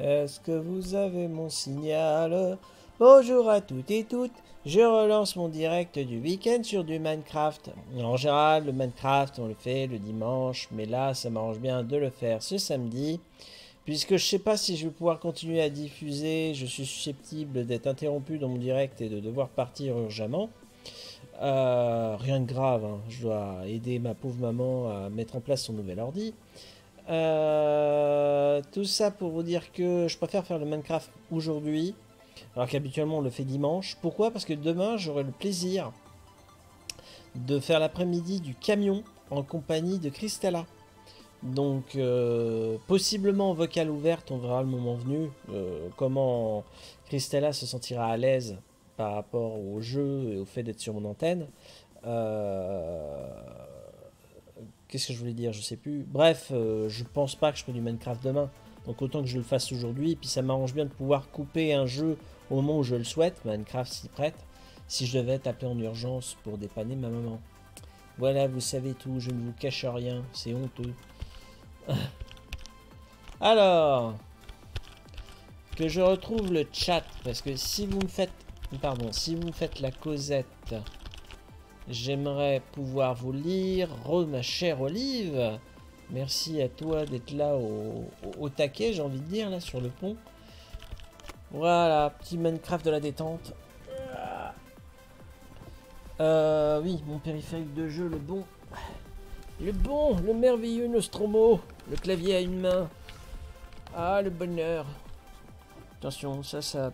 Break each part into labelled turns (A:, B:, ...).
A: Est-ce que vous avez mon signal? Bonjour à toutes et toutes. Je relance mon direct du week-end sur du Minecraft. En général, le Minecraft, on le fait le dimanche, mais là, ça m'arrange bien de le faire ce samedi. Puisque je sais pas si je vais pouvoir continuer à diffuser, je suis susceptible d'être interrompu dans mon direct et de devoir partir urgemment. Rien de grave, hein. Je dois aider ma pauvre maman à mettre en place son nouvel ordi. Tout ça pour vous dire que je préfère faire le Minecraft aujourd'hui, alors qu'habituellement on le fait dimanche. Pourquoi? Parce que demain j'aurai le plaisir de faire l'après-midi du camion en compagnie de Christella. Donc possiblement en vocal ouverte, on verra le moment venu comment Christella se sentira à l'aise par rapport au jeu et au fait d'être sur mon antenne. Euh, Qu'est-ce que je voulais dire? Je sais plus. Bref, je pense pas que je ferai du Minecraft demain. Donc autant que je le fasse aujourd'hui. Et puis ça m'arrange bien de pouvoir couper un jeu au moment où je le souhaite. Minecraft s'y prête. Si je devais être appelé en urgence pour dépanner ma maman. Voilà, vous savez tout. Je ne vous cache rien. C'est honteux. Alors, que je retrouve le chat. Parce que si vous me faites... Pardon, si vous me faites la causette... J'aimerais pouvoir vous lire. Ma chère Olive, merci à toi d'être là au taquet, j'ai envie de dire, là, sur le pont. Voilà, petit Minecraft de la détente. Oui, mon périphérique de jeu, le bon. Le bon, le merveilleux Nostromo. Le clavier à une main. Ah, le bonheur. Attention, ça...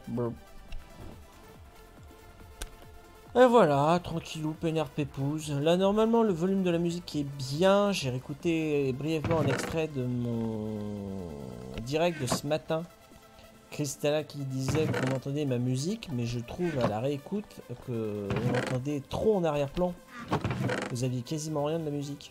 A: Et voilà, tranquillou, peinard pépouze. Là, normalement, le volume de la musique est bien. J'ai réécouté brièvement un extrait de mon direct de ce matin. Christella qui disait qu'on entendait ma musique, mais je trouve à la réécoute qu'on entendait trop en arrière-plan. Vous aviez quasiment rien de la musique.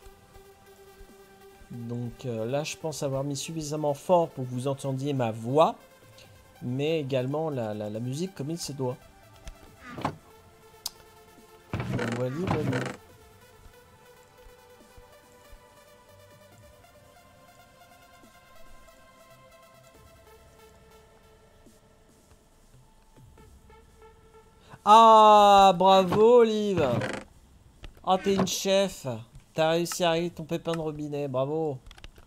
A: Donc là, je pense avoir mis suffisamment fort pour que vous entendiez ma voix, mais également la musique comme il se doit. Voilà, voilà. Ah, bravo, Olive. Ah, t'es une chef. T'as réussi à régler ton pépin de robinet, bravo.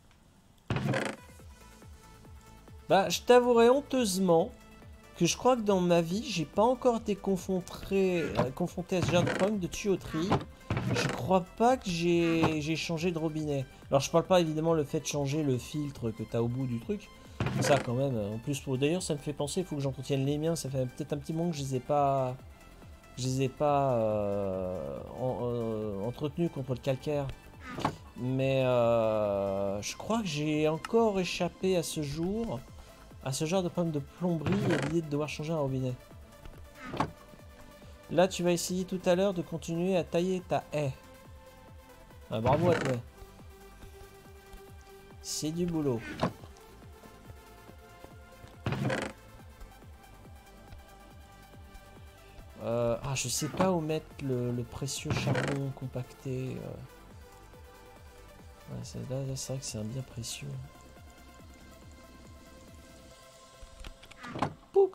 A: Bah, je t'avouerai honteusement que je crois que dans ma vie, j'ai pas encore été confronté à ce genre de problème de tuyauterie. Je crois pas que j'ai changé de robinet. Alors, je parle pas évidemment le fait de changer le filtre que t'as au bout du truc. Ça, quand même, en plus, d'ailleurs, ça me fait penser, il faut que j'entretienne les miens. Ça fait peut-être un petit moment que je les ai pas. Entretenus contre le calcaire. Mais je crois que j'ai encore échappé à ce jour à ce genre de problème de plomberie et l'idée de devoir changer un robinet. Là, tu vas essayer tout à l'heure de continuer à tailler ta haie. Ah, bravo à toi. C'est du boulot. Je sais pas où mettre le précieux charbon compacté. Ouais, là, c'est vrai que c'est un bien précieux. Pouc.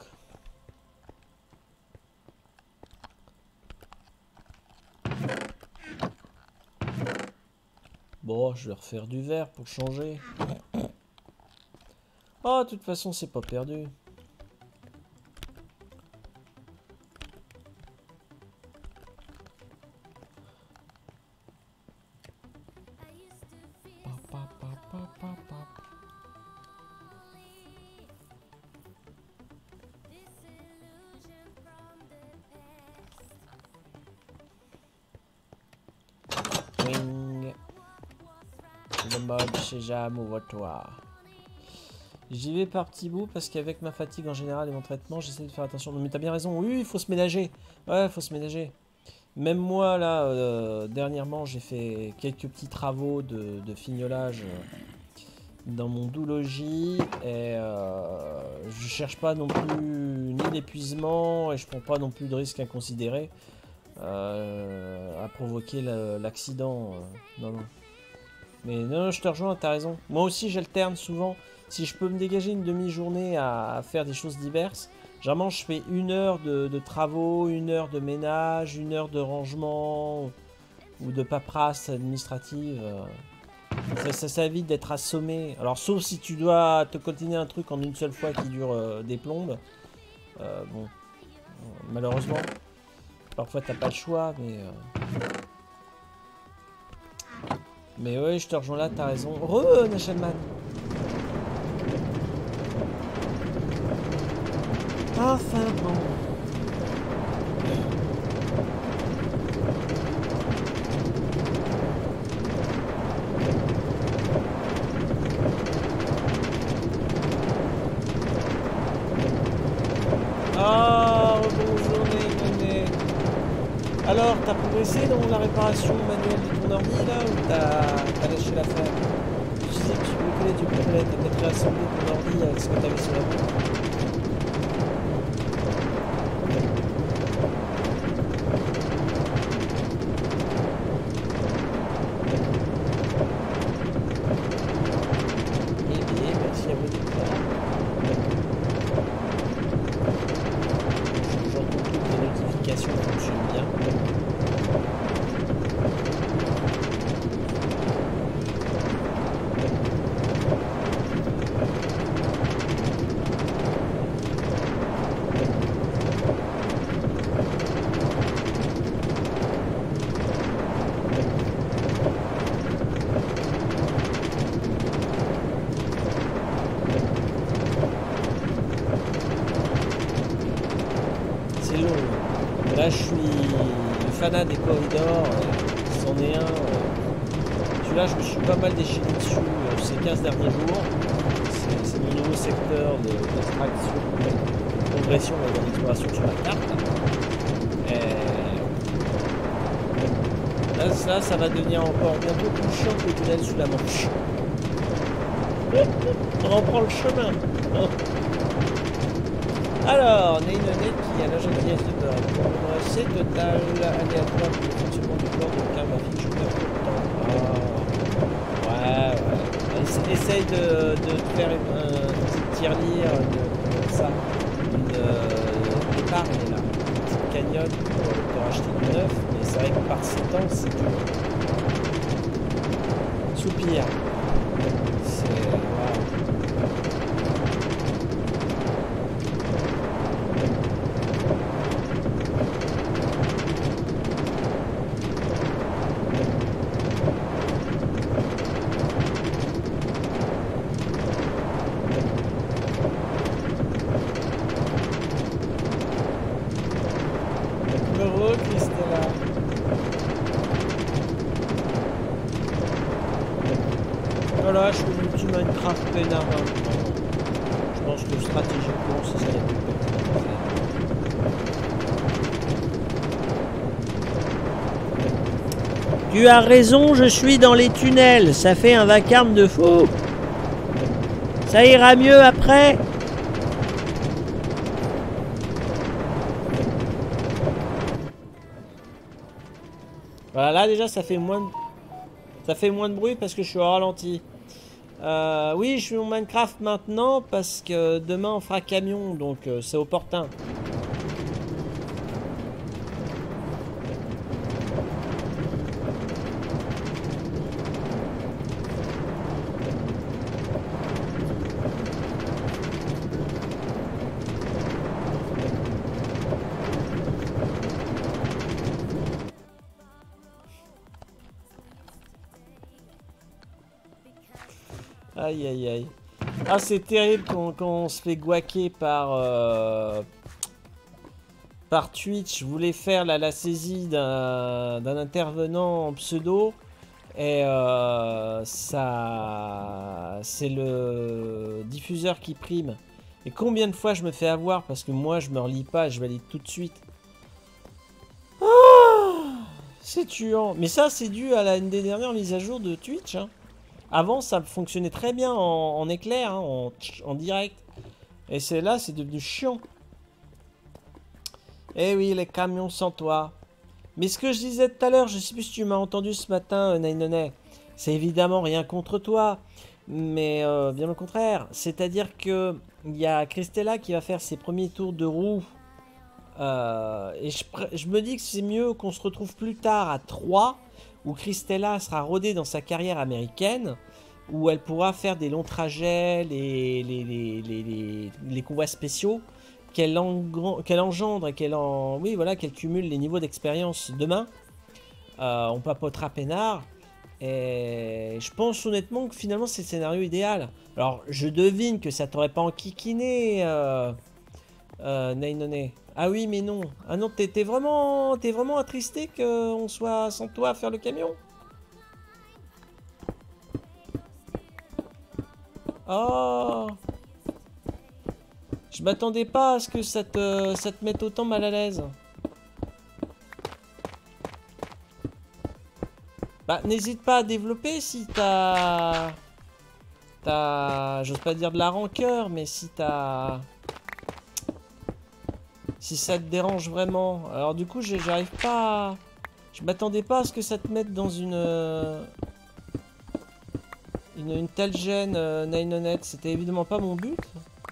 A: Bon, je vais refaire du verre pour changer. Oh, de toute façon, c'est pas perdu. Wing. Le mode chez Jam, ouvre-toi. J'y vais par petits bouts parce qu'avec ma fatigue en général et mon traitement, j'essaie de faire attention. Non, mais t'as bien raison, oui, il faut se ménager. Ouais, il faut se ménager. Même moi, là, dernièrement, j'ai fait quelques petits travaux de fignolage dans mon doux-logis. Et je cherche pas non plus ni l'épuisement et je prends pas non plus de risques inconsidérés à provoquer l'accident. Non, non. Mais non, je te rejoins, t'as raison. Moi aussi, j'alterne souvent. Si je peux me dégager une demi-journée à faire des choses diverses, généralement, je fais 1 heure de travaux, 1 heure de ménage, 1 heure de rangement ou de paperasse administrative. Ça évite d'être assommé. Alors, sauf si tu dois te coltiner un truc en une seule fois qui dure des plombes. Bon, malheureusement, parfois t'as pas le choix, mais ouais, je te rejoins là, t'as raison. Nashalman. Enfin bon. Ah, bonjour Néné. Alors, t'as progressé dans la réparation manuelle de ton ordi là ou t'as lâché l'affaire? Tu disais que tu bricolais du bricolais, t'as peut-être réassemblé ton ordi avec ce que t'avais sur la main. Eh bien, merci à vous d'être là. J'entends toutes les notifications fonctionnent bien. C'est long. Là, je suis le fanat des corridors. C'en est un. Celui-là, je me suis pas mal déchaîné dessus ces 15 derniers jours. C'est mon nouveau secteur d'extraction, de progression et d'exploration sur la carte. Et là, ça va devenir encore bientôt plus chiant que le tunnel sous la Manche. On reprend le chemin. Alors, Neynonet qui a la gentillesse de me répondre. C'est total aléatoire pour le fonctionnement du corps de car ma fille joue pas trop de temps. Ah, ouais. Essaye de te faire une petite tirelire, une épargne là, une petite cagnotte pour te racheter du neuf, mais c'est vrai que par ces temps, c'est dur. Soupir. C'est. Wow. Heureux, Christella. Voilà, je fais du petit Minecraft peinard maintenant. Je pense que stratégiquement, c'est ça qui est plus pertinent à faire. Tu as raison, je suis dans les tunnels. Ça fait un vacarme de fou. Ça ira mieux après. Voilà, là déjà ça fait moins de bruit parce que je suis au ralenti. Oui, je suis en Minecraft maintenant parce que demain on fera camion, donc c'est opportun. Aïe aïe aïe. Ah, c'est terrible quand on se fait guaquer par Twitch. Je voulais faire la saisie d'un intervenant en pseudo. Et ça, c'est le diffuseur qui prime. Et combien de fois je me fais avoir parce que moi je me relis pas, je valide tout de suite. Oh, c'est tuant. Mais ça, c'est dû à une des dernières mises à jour de Twitch. Hein. Avant, ça fonctionnait très bien en éclair, hein, en direct. Et c'est là, c'est devenu chiant. Eh oui, les camions sans toi. Mais ce que je disais tout à l'heure, je sais plus si tu m'as entendu ce matin, Nainonet. C'est évidemment rien contre toi, mais bien au contraire. C'est-à-dire que il y a Christella qui va faire ses premiers tours de roue. Et je me dis que c'est mieux qu'on se retrouve plus tard à 3, où Christella sera rodée dans sa carrière américaine, où elle pourra faire des longs trajets, les convois spéciaux, qu'elle engendre et oui, voilà, qu'elle cumule les niveaux d'expérience demain. On papotera peinard. Et je pense honnêtement que finalement c'est le scénario idéal. Alors je devine que ça t'aurait pas enquiquiné, Nainone. Ah oui mais non. Ah non, t'es vraiment attristé qu'on soit sans toi à faire le camion? Oh, je m'attendais pas à ce que ça te mette autant mal à l'aise. Bah n'hésite pas à développer si j'ose pas dire de la rancœur, mais si ça te dérange vraiment. Alors du coup, j'arrive pas je m'attendais pas à ce que ça te mette dans une telle gêne, Nainonette. C'était évidemment pas mon but.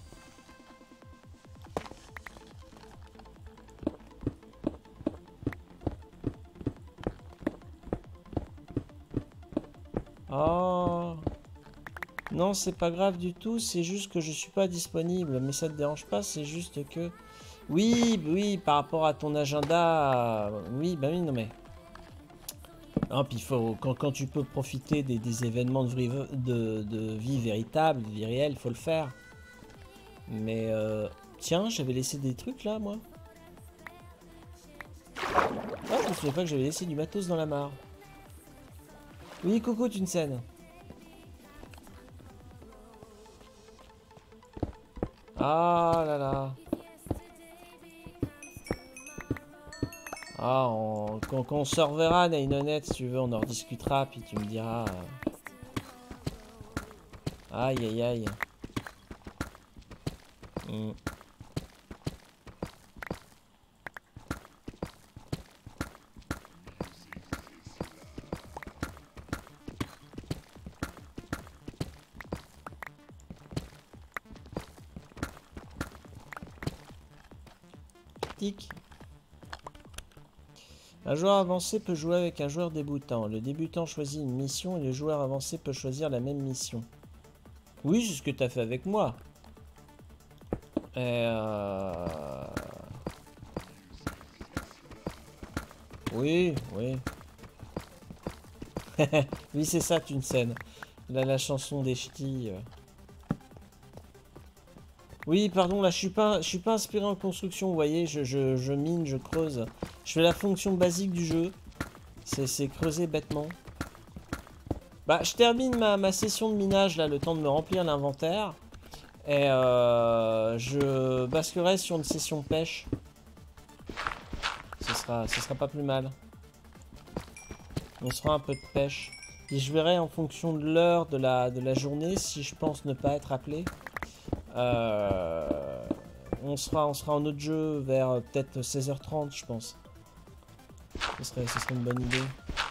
A: Oh. Non, c'est pas grave du tout, c'est juste que je suis pas disponible. Mais ça te dérange pas, c'est juste que... Oui, oui, par rapport à ton agenda... Oui, bah oui, non mais... Non, puis il faut, quand tu peux profiter des événements de vie véritable, de vie réelle, il faut le faire. Mais tiens, j'avais laissé des trucs là, moi. Ah, je me souviens pas que j'avais laissé du matos dans la mare. Oui, coucou, Tunsen. Ah là là. Ah, quand on se reverra, Nainonette, si tu veux, on en rediscutera, puis tu me diras... Aïe, aïe, aïe. Tic. Un joueur avancé peut jouer avec un joueur débutant. Le débutant choisit une mission et le joueur avancé peut choisir la même mission. Oui, c'est ce que tu as fait avec moi. Oui, oui. Oui, c'est ça, Tunsen. Là, la chanson des ch'tis. Oui, pardon, là, je suis pas inspiré en construction, vous voyez. Je mine, je creuse. Je fais la fonction basique du jeu. C'est creuser bêtement. Bah, je termine ma session de minage, là, le temps de me remplir l'inventaire. Et je basculerai sur une session pêche. Ce sera pas plus mal. On se fera un peu de pêche. Et je verrai en fonction de l'heure de la journée si je pense ne pas être appelé. On sera en autre jeu vers peut-être 16h30, je pense. Ce serait une bonne idée.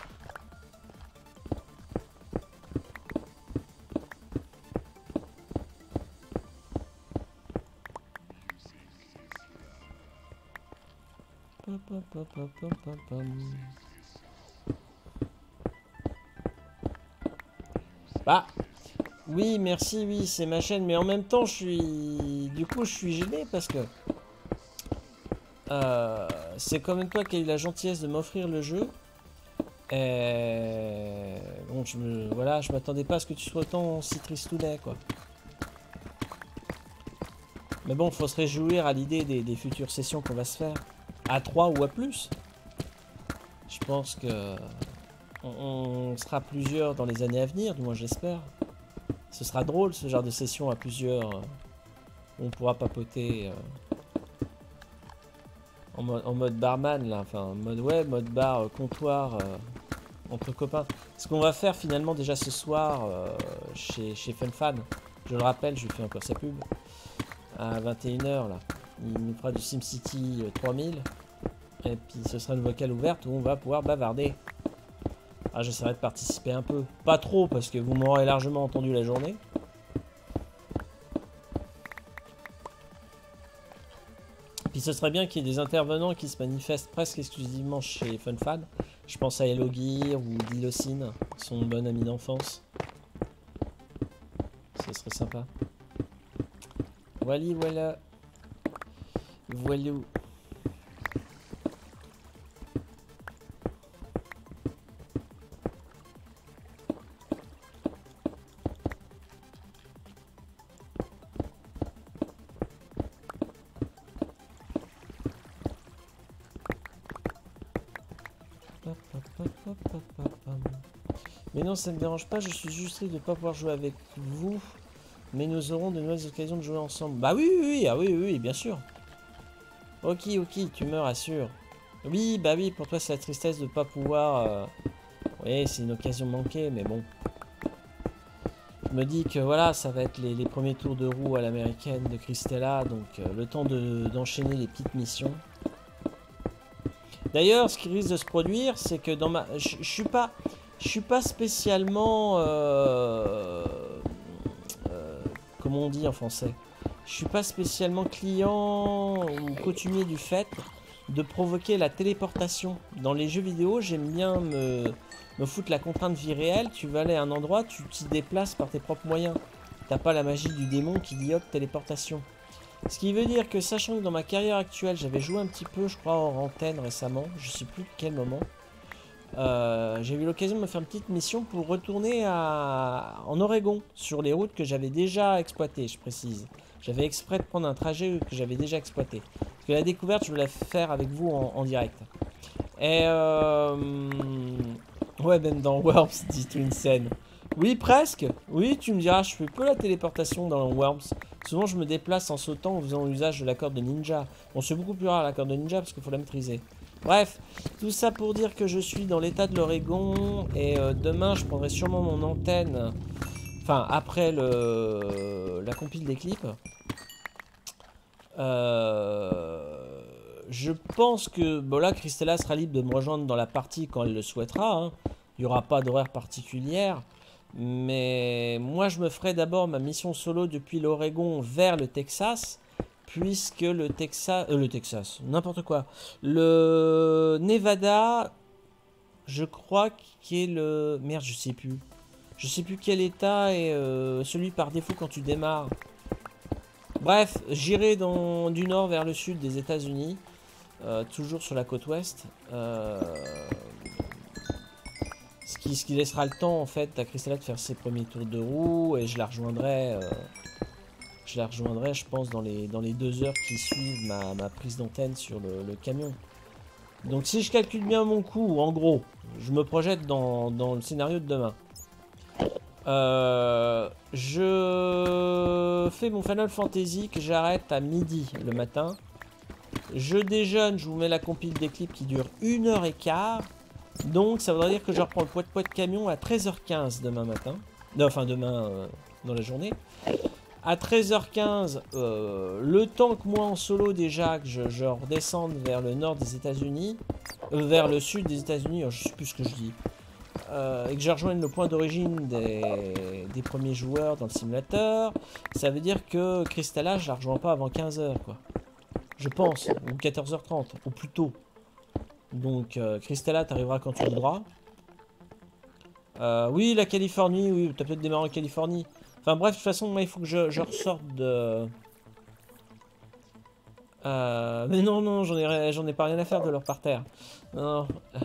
A: Bah, oui, merci, oui, c'est ma chaîne, mais en même temps, du coup, je suis gêné parce que c'est quand même toi qui as eu la gentillesse de m'offrir le jeu. Et bon, voilà, je m'attendais pas à ce que tu sois autant si tristounet, quoi. Mais bon, faut se réjouir à l'idée des futures sessions qu'on va se faire. À 3 ou à plus. Je pense que on sera plusieurs dans les années à venir, du moins j'espère. Ce sera drôle ce genre de session à plusieurs. Où on pourra papoter en mode barman là, enfin mode bar, comptoir entre copains. Ce qu'on va faire finalement déjà ce soir chez FunFan. Je le rappelle, je lui fais encore sa pub. À 21h là. Il nous fera du SimCity 3000. Et puis ce sera une vocale ouverte où on va pouvoir bavarder. Ah, j'essaierai de participer un peu. Pas trop, parce que vous m'aurez largement entendu la journée. Puis ce serait bien qu'il y ait des intervenants qui se manifestent presque exclusivement chez FunFan. Je pense à Hello Gear ou Dilocine, son bon ami d'enfance. Ce serait sympa. Voilà, voilà. Voilà. Mais non, ça ne me dérange pas, je suis juste triste de ne pas pouvoir jouer avec vous. Mais nous aurons de nouvelles occasions de jouer ensemble. Bah oui, oui, oui, ah oui, oui, oui, bien sûr. Ok, ok, tu me rassures. Oui, bah oui, pour toi c'est la tristesse de ne pas pouvoir... Oui, c'est une occasion manquée, mais bon. Je me dis que voilà, ça va être les premiers tours de roue à l'américaine de Christella, donc le temps d'enchaîner les petites missions. D'ailleurs, ce qui risque de se produire, c'est que dans ma... Je suis pas spécialement... comment on dit en français? Je suis pas spécialement client ou coutumier du fait de provoquer la téléportation. Dans les jeux vidéo, j'aime bien me foutre la contrainte vie réelle. Tu vas aller à un endroit, tu t'y déplaces par tes propres moyens. T'as pas la magie du démon qui dit hop, téléportation. Ce qui veut dire que, sachant que dans ma carrière actuelle, j'avais joué un petit peu, je crois, hors antenne récemment, je sais plus quel moment, j'ai eu l'occasion de me faire une petite mission pour retourner en Oregon, sur les routes que j'avais déjà exploitées, je précise. J'avais exprès de prendre un trajet que j'avais déjà exploité. Parce que la découverte, je voulais la faire avec vous en direct. Et ouais, même dans Worms, dit une scène. Oui, presque. Oui, tu me diras, je fais peu la téléportation dans Worms. Souvent, je me déplace en sautant en faisant usage de la corde de ninja. Bon, c'est beaucoup plus rare la corde de ninja parce qu'il faut la maîtriser. Bref, tout ça pour dire que je suis dans l'état de l'Oregon et demain, je prendrai sûrement mon antenne. Enfin, après la compile des clips. Je pense que bon là, Christella sera libre de me rejoindre dans la partie quand elle le souhaitera. Hein. Il n'y aura pas d'horaire particulière. Mais moi, je me ferai d'abord ma mission solo depuis l'Oregon vers le Texas. Puisque le Texas, n'importe quoi. Le Nevada, je crois qu'il est le... Merde, je sais plus. Je sais plus quel état est celui par défaut quand tu démarres. Bref, j'irai du nord vers le sud des États-Unis. Toujours sur la côte ouest. Ce qui laissera le temps en fait à Christella de faire ses premiers tours de roue. Et je la rejoindrai... je pense, dans les 2 heures qui suivent ma prise d'antenne sur le camion. Donc si je calcule bien mon coup, en gros, je me projette dans le scénario de demain. Je fais mon Final Fantasy que j'arrête à midi le matin. Je déjeune, je vous mets la compile des clips qui dure 1h15. Donc ça voudrait dire que je reprends le poids de camion à 13h15 demain matin. Non, enfin demain dans la journée. À 13h15, le temps que moi en solo déjà, que je redescende vers le nord des États-Unis, vers le sud des États-Unis, je sais plus ce que je dis, et que je rejoigne le point d'origine des premiers joueurs dans le simulateur, ça veut dire que Christella, je la rejoins pas avant 15h, quoi. Je pense, ou 14h30, ou plus tôt. Donc, Christella, t'arriveras quand tu voudras. Oui, la Californie, oui, t'as peut-être démarré en Californie. Enfin bref, de toute façon, moi, il faut que je ressorte de... mais non, non, j'en ai pas rien à faire de leur par terre. Non.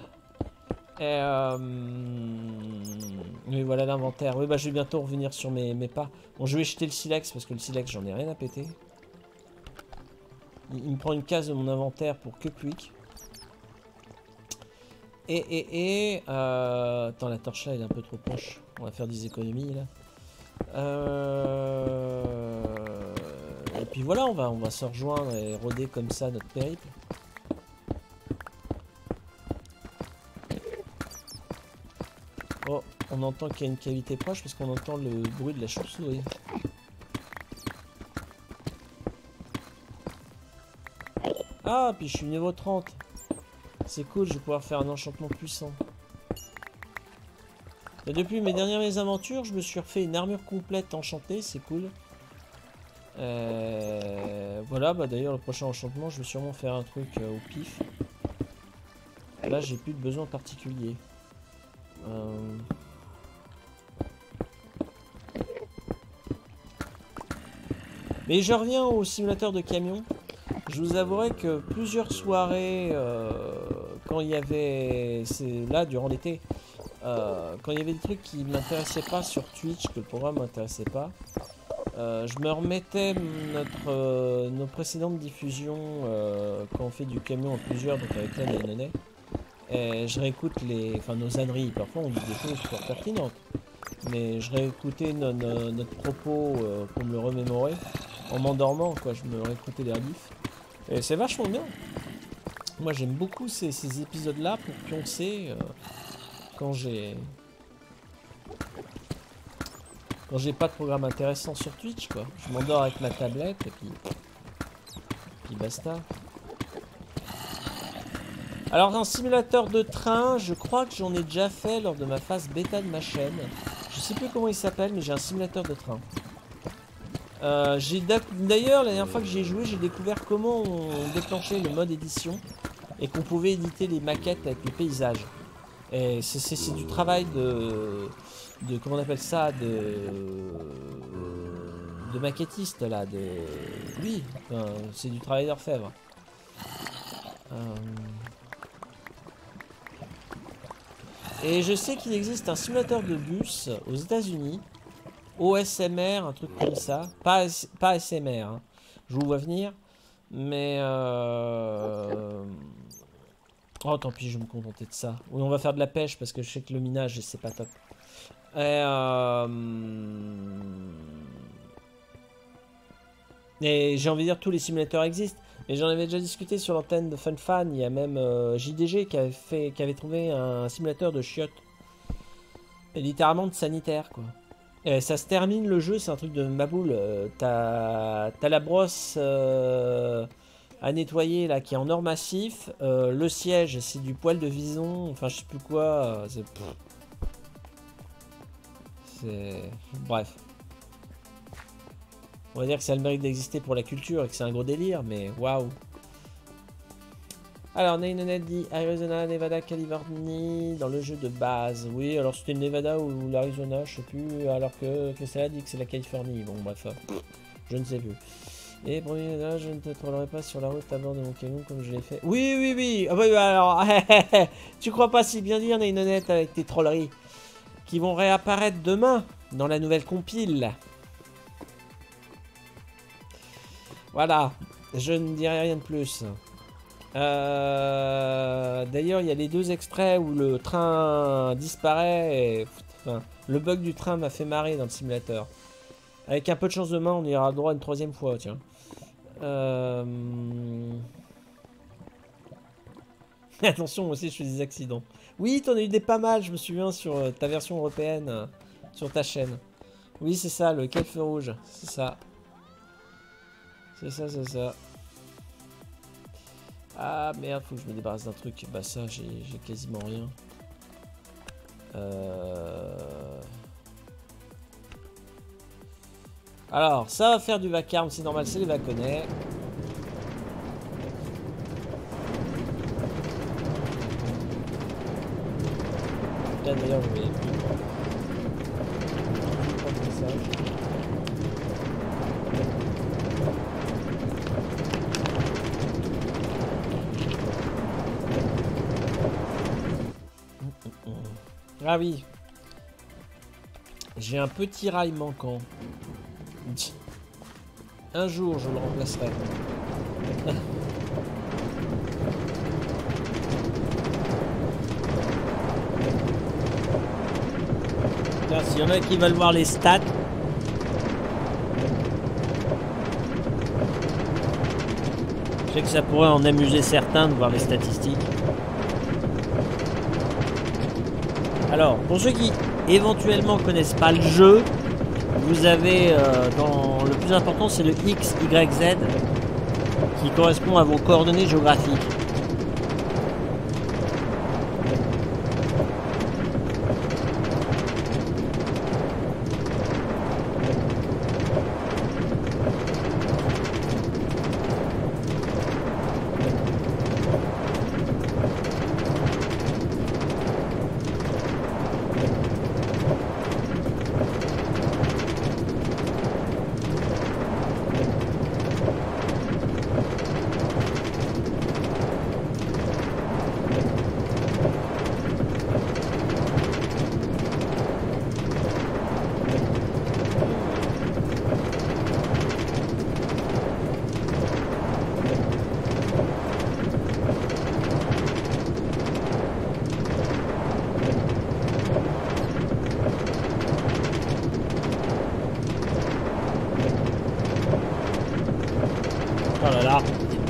A: Oui, voilà l'inventaire. Oui, bah je vais bientôt revenir sur mes pas. Bon, je vais jeter le silex parce que le silex, j'en ai rien à péter. Il me prend une case de mon inventaire pour que quick. Attends, la torche là, elle est un peu trop proche. On va faire des économies là. Et puis voilà, on va se rejoindre et rôder comme ça notre périple. Oh, on entend qu'il y a une cavité proche parce qu'on entend le bruit de la chauve-souris. Ah, puis je suis niveau 30. C'est cool, je vais pouvoir faire un enchantement puissant. Et depuis mes dernières mésaventures, je me suis refait une armure complète enchantée, c'est cool. Voilà, bah d'ailleurs le prochain enchantement, je vais sûrement faire un truc au pif. Là, j'ai plus de besoin particulier. Mais je reviens au simulateur de camion. Je vous avouerai que plusieurs soirées, quand il y avait, c'est là durant l'été, quand il y avait des trucs qui m'intéressaient pas sur Twitch, que le programme m'intéressait pas, je me remettais nos précédentes diffusions quand on fait du camion en plusieurs, donc avec Len et Nenet, et je réécoute nos âneries. Parfois on dit des choses fort pertinentes, mais je réécoutais notre propos pour me le remémorer en m'endormant, quoi. Je me réécoutais les rediffs. Et c'est vachement bien. Moi j'aime beaucoup ces épisodes-là pour pioncer quand j'ai pas de programme intéressant sur Twitch, quoi. Je m'endors avec ma tablette et puis basta. Alors un simulateur de train, je crois que j'en ai déjà fait lors de ma phase bêta de ma chaîne. Je sais plus comment il s'appelle, mais j'ai un simulateur de train. D'ailleurs, la dernière fois que j'ai joué, j'ai découvert comment on déclenchait le mode édition et qu'on pouvait éditer les maquettes avec les paysages. Et c'est du travail de comment on appelle ça, de maquettiste là, oui, enfin, c'est du travail d'orfèvre. Et je sais qu'il existe un simulateur de bus aux États-Unis. OSMR, un truc comme ça. Pas SMR, hein. Je vous vois venir. Mais oh tant pis, je vais me contenter de ça. Oui, on va faire de la pêche parce que je sais que le minage c'est pas top. Et j'ai envie de dire tous les simulateurs existent. Mais j'en avais déjà discuté sur l'antenne de FunFan. Il y a même JDG qui avait trouvé un simulateur de chiottes. Et littéralement de sanitaire, quoi. Et ça se termine le jeu, c'est un truc de maboule. T'as la brosse à nettoyer là qui est en or massif. Le siège c'est du poil de vison. Enfin je sais plus quoi. Bref. On va dire que ça a le mérite d'exister pour la culture et que c'est un gros délire, mais waouh. Alors, Nainonet dit Arizona, Nevada, Californie dans le jeu de base. Oui, alors c'était le Nevada ou l'Arizona, je sais plus, alors que celle-là dit que c'est la Californie. Bon, bref, je ne sais plus. Et premier, là, je ne te trollerai pas sur la route à bord de mon camion comme je l'ai fait. Oui, oui, oui. Ah bah, alors, tu crois pas si bien dire, Nainonet, avec tes trolleries qui vont réapparaître demain dans la nouvelle compile. Voilà, je ne dirai rien de plus. D'ailleurs, il y a les deux extraits où le train disparaît. Et, enfin, le bug du train m'a fait marrer dans le simulateur. Avec un peu de chance demain, on ira droit une troisième fois, tiens. Attention, moi aussi je fais des accidents. Oui, t'en as eu des pas mal, je me souviens, sur ta version européenne, sur ta chaîne. Oui, c'est ça, le feu rouge, c'est ça. C'est ça, c'est ça. Ah merde, faut que je me débarrasse d'un truc. Bah ça, j'ai quasiment rien. Alors, ça va faire du vacarme, c'est normal, c'est les vaconnets. Là d'ailleurs, je voyais plus. Ah oui. J'ai un petit rail manquant. Un jour, je le remplacerai. S'il y en a qui veulent voir les stats. Je sais que ça pourrait en amuser certains de voir les statistiques. Alors, pour ceux qui éventuellement connaissent pas le jeu, vous avez dans le plus important, c'est le X, Y, Z qui correspond à vos coordonnées géographiques.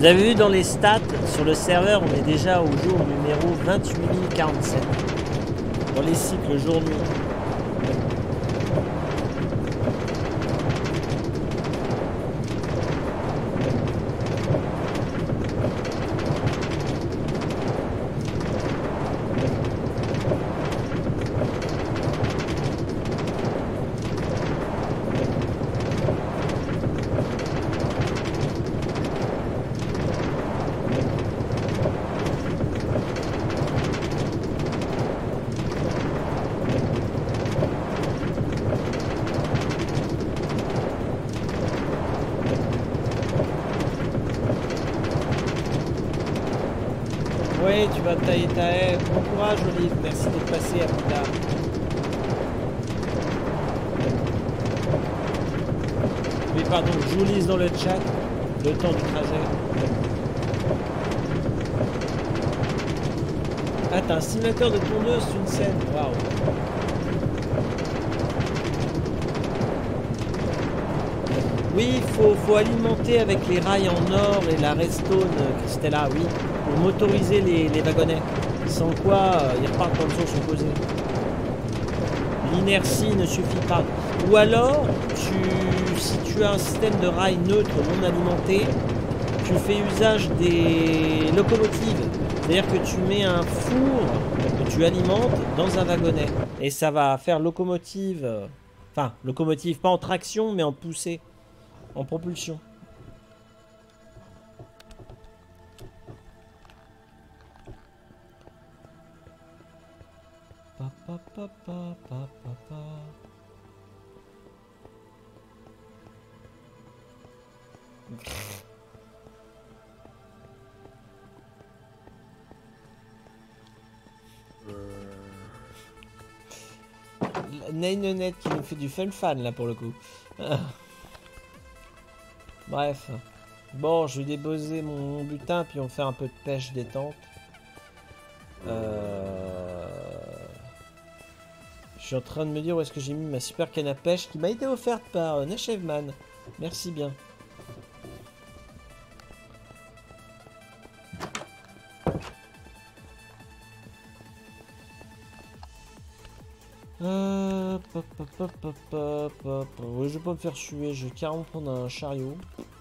A: Vous avez vu dans les stats, sur le serveur, on est déjà au jour numéro 28047. Dans les cycles jour-nuit. Oui, tu vas tailler ta haie. Bon courage, Olive. Merci d'être passé à plus tard. Oui, pardon, je vous lise dans le chat le temps du trajet. Ah, t'as un simulateur de tondeuse, c'est une scène. Waouh. Oui, il faut alimenter avec les rails en or et la redstone, Christella, oui. Pour motoriser les wagonnets, sans quoi ils repartent dans le sens opposé. L'inertie ne suffit pas. Ou alors, si tu as un système de rails neutre non alimenté, tu fais usage des locomotives. C'est-à-dire que tu mets un four que tu alimentes dans un wagonnet. Et ça va faire locomotive, enfin locomotive pas en traction mais en poussée, en propulsion. Nainonette qui nous fait du fun fan là pour le coup. Bref. Bon, je vais déposer mon butin puis on fait un peu de pêche détente. Je suis en train de me dire où est-ce que j'ai mis ma super canne à pêche qui m'a été offerte par Nashevman. Merci bien. Oui, je vais pas me faire suer, je vais carrément prendre un chariot.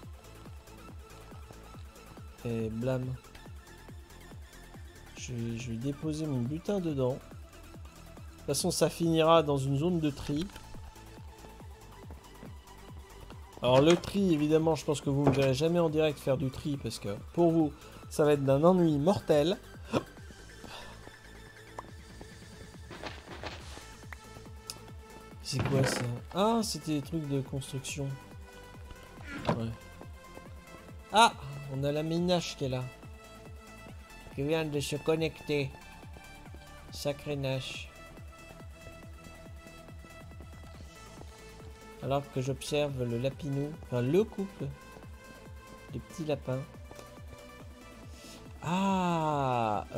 A: Et blam. Je vais déposer mon butin dedans. De toute façon, ça finira dans une zone de tri. Alors le tri, évidemment, je pense que vous ne me verrez jamais en direct faire du tri parce que pour vous, ça va être d'un ennui mortel. C'est quoi ça? Ah, c'était des trucs de construction. Ouais. Ah, on a la ménage qui est là. Qui vient de se connecter. Sacré Nash. Alors que j'observe le lapinou, enfin le couple de petits lapins. Ah,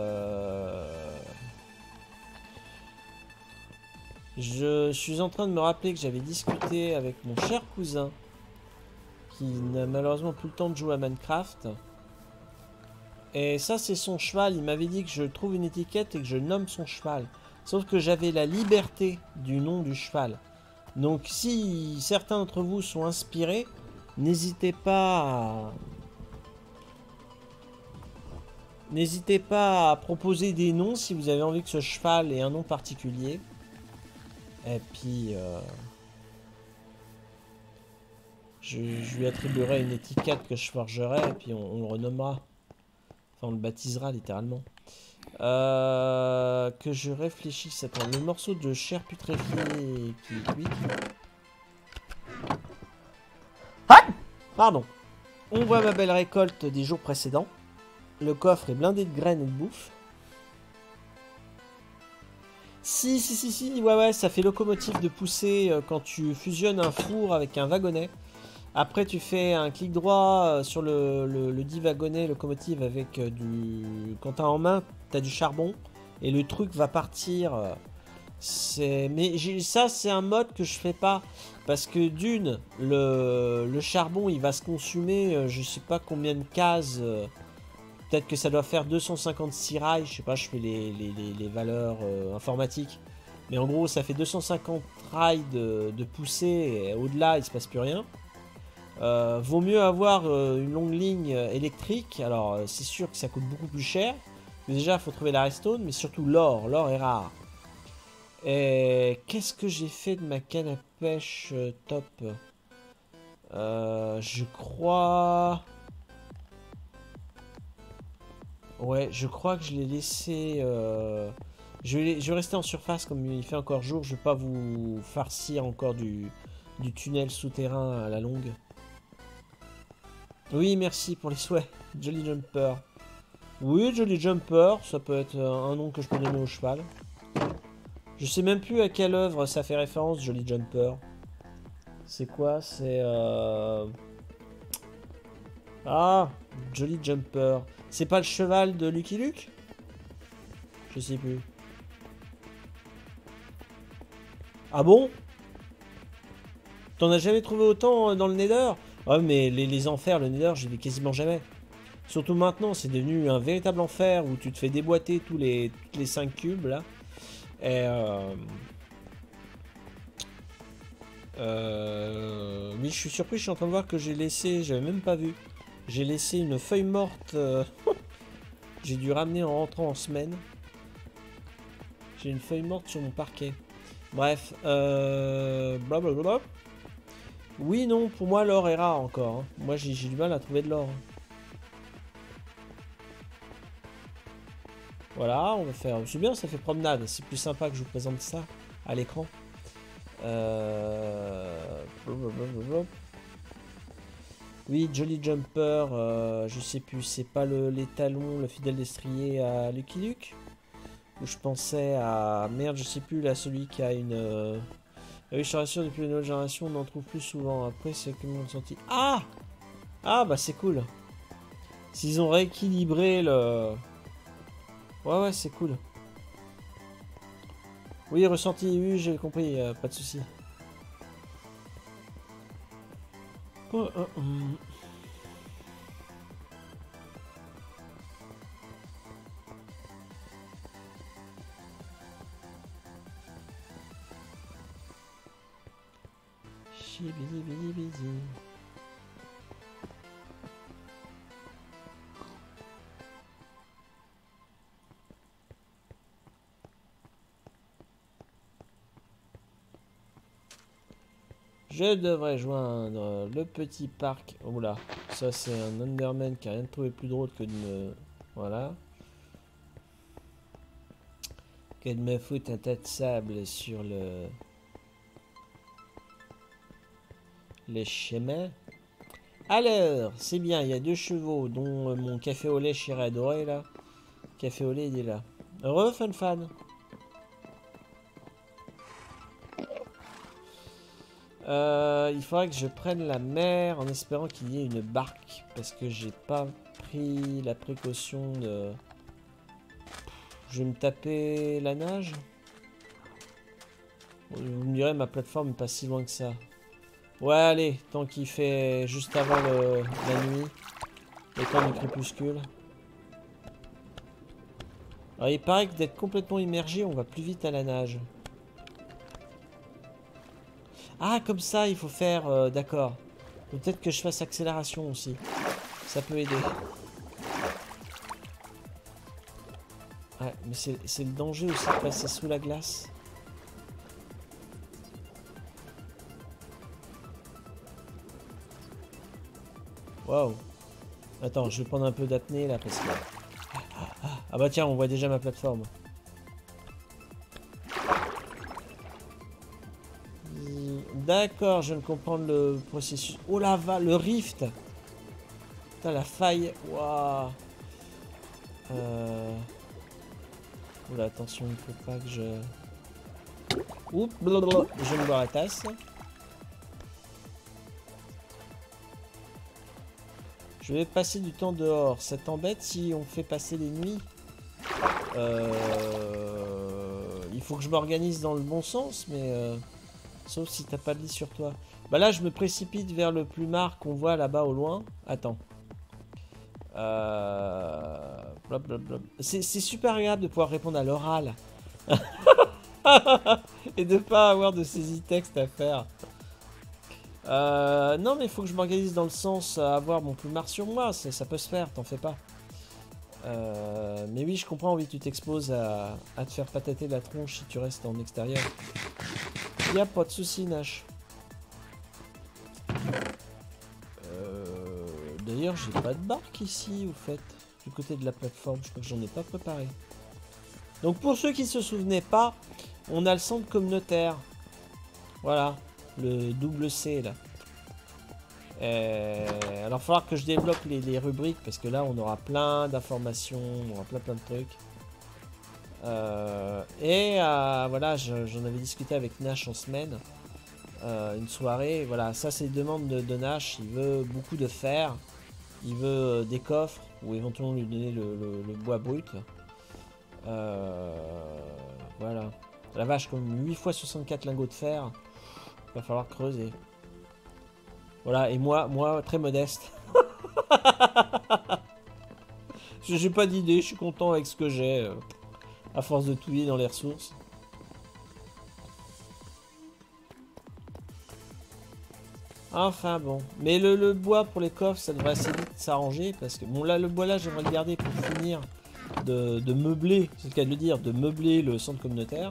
A: je suis en train de me rappeler que j'avais discuté avec mon cher cousin qui n'a malheureusement plus le temps de jouer à Minecraft. Et ça c'est son cheval, il m'avait dit que je trouve une étiquette et que je nomme son cheval. Sauf que j'avais la liberté du nom du cheval. Donc si certains d'entre vous sont inspirés, n'hésitez pas à proposer des noms si vous avez envie que ce cheval ait un nom particulier. Et puis je lui attribuerai une étiquette que je forgerai et puis on le renommera. Enfin on le baptisera littéralement. Que je réfléchisse. Attends, le morceau de chair putréfiée qui est cuit. Pardon. On voit ma belle récolte des jours précédents. Le coffre est blindé de graines et de bouffe. Si, ouais, ça fait locomotive de poussée quand tu fusionnes un four avec un wagonnet. Après, tu fais un clic droit sur le dit wagonnet locomotive avec du... Quand tu as en main, tu as du charbon. Et le truc va partir Mais ça, c'est un mode que je fais pas. Parce que d'une, le charbon, il va se consumer, je sais pas combien de cases. Peut-être que ça doit faire 256 rails. Je sais pas, je fais les valeurs informatiques. Mais en gros, ça fait 250 rails de poussée. Et au-delà, il se passe plus rien. Vaut mieux avoir une longue ligne électrique. Alors, c'est sûr que ça coûte beaucoup plus cher. Mais déjà, il faut trouver la redstone. Mais surtout l'or. L'or est rare. Et qu'est-ce que j'ai fait de ma canne à pêche top? Je crois... Ouais, je crois que je l'ai laissé... je vais rester en surface comme il fait encore jour. Je vais pas vous farcir encore du tunnel souterrain à la longue. Oui, merci pour les souhaits. Jolly Jumper. Oui, Jolly Jumper, ça peut être un nom que je peux donner au cheval. Je sais même plus à quelle œuvre ça fait référence, Jolly Jumper. C'est quoi? C'est... Ah, Jolly Jumper. C'est pas le cheval de Lucky Luke? Je sais plus. Ah bon? T'en as jamais trouvé autant dans le Nether? Ouais, mais les enfers, le Nether, j'y vais quasiment jamais. Surtout maintenant, c'est devenu un véritable enfer où tu te fais déboîter toutes les 5 cubes, là. Et oui, je suis surpris, je suis en train de voir que j'ai laissé, j'avais même pas vu. J'ai laissé une feuille morte. J'ai dû ramener en rentrant en semaine. J'ai une feuille morte sur mon parquet. Bref, blablabla. Oui, non, pour moi l'or est rare encore. Hein. Moi j'ai du mal à trouver de l'or. Voilà, on va faire... C'est bien, ça fait promenade. C'est plus sympa que je vous présente ça à l'écran. Oui, Jolly Jumper, je sais plus, c'est pas les talons, le fidèle destrier à Lucky Luke? Où je pensais à... Merde, je sais plus, là, celui qui a une... Oui, je suis rassuré, depuis la nouvelle génération, on n'en trouve plus souvent. Après, c'est comme on senti... Ah! Ah, bah c'est cool. S'ils ont rééquilibré le... Ouais, ouais, c'est cool. Oui, ressenti, oui, j'ai compris, pas de soucis. Je devrais joindre le petit parc. Oula, ça c'est un Enderman qui a rien trouvé plus drôle que de me... Voilà. Que de me foutre un tas de sable sur les chemins. Alors, c'est bien, il y a 2 chevaux, dont mon café au lait chéri adoré là. Café au lait, il est là. Heureux, fan. Il faudrait que je prenne la mer en espérant qu'il y ait une barque. Parce que j'ai pas pris la précaution de... Je vais me taper la nage. Vous me direz, ma plateforme n'est pas si loin que ça. Ouais, allez, tant qu'il fait juste avant la nuit. Le temps du crépuscule. Alors, il paraît que d'être complètement immergé, on va plus vite à la nage. Ah, comme ça, il faut faire... D'accord. Peut-être que je fasse accélération aussi. Ça peut aider. Ouais, mais c'est le danger aussi de passer sous la glace. Waouh. Attends, je vais prendre un peu d'apnée là parce que... Ah bah tiens, on voit déjà ma plateforme. D'accord, je viens de comprendre le processus. Oh là va, le rift. Putain, la faille. Waouh. Oula, attention, il ne faut pas que je... Oups, blablabla. Je vais me boire la tasse. Je vais passer du temps dehors. Ça t'embête si on fait passer les nuits? Il faut que je m'organise dans le bon sens, mais... sauf si t'as pas de lit sur toi. Bah là, je me précipite vers le plumard qu'on voit là-bas au loin. Attends. Blablabla. C'est super agréable de pouvoir répondre à l'oral. Et de pas avoir de saisie texte à faire. Non, mais il faut que je m'organise dans le sens à avoir mon plumard sur moi. Ça peut se faire, t'en fais pas. Mais oui, je comprends, oui, tu t'exposes à te faire patater la tronche si tu restes en extérieur. Y a pas de souci, Nash. D'ailleurs, j'ai pas de barque ici, au fait, du côté de la plateforme. Je crois que j'en ai pas préparé. Donc, pour ceux qui se souvenaient pas, on a le centre communautaire. Voilà, le double C, là. Alors, il va falloir que je développe les rubriques, parce que là, on aura plein d'informations, on aura plein de trucs. Voilà, j'en avais discuté avec Nash en semaine. Une soirée, voilà, ça c'est une demande de Nash. Il veut beaucoup de fer, il veut des coffres, ou éventuellement lui donner le bois brut. Voilà. La vache, comme 8 fois 64 lingots de fer, il va falloir creuser. Voilà, et moi très modeste. J'ai pas d'idée, je suis content avec ce que j'ai, à force de touiller dans les ressources. Enfin bon, mais le bois pour les coffres, ça devrait assez vite s'arranger, parce que bon là, le bois là, j'aimerais le garder pour finir de meubler, c'est le cas de le dire, de meubler le centre communautaire.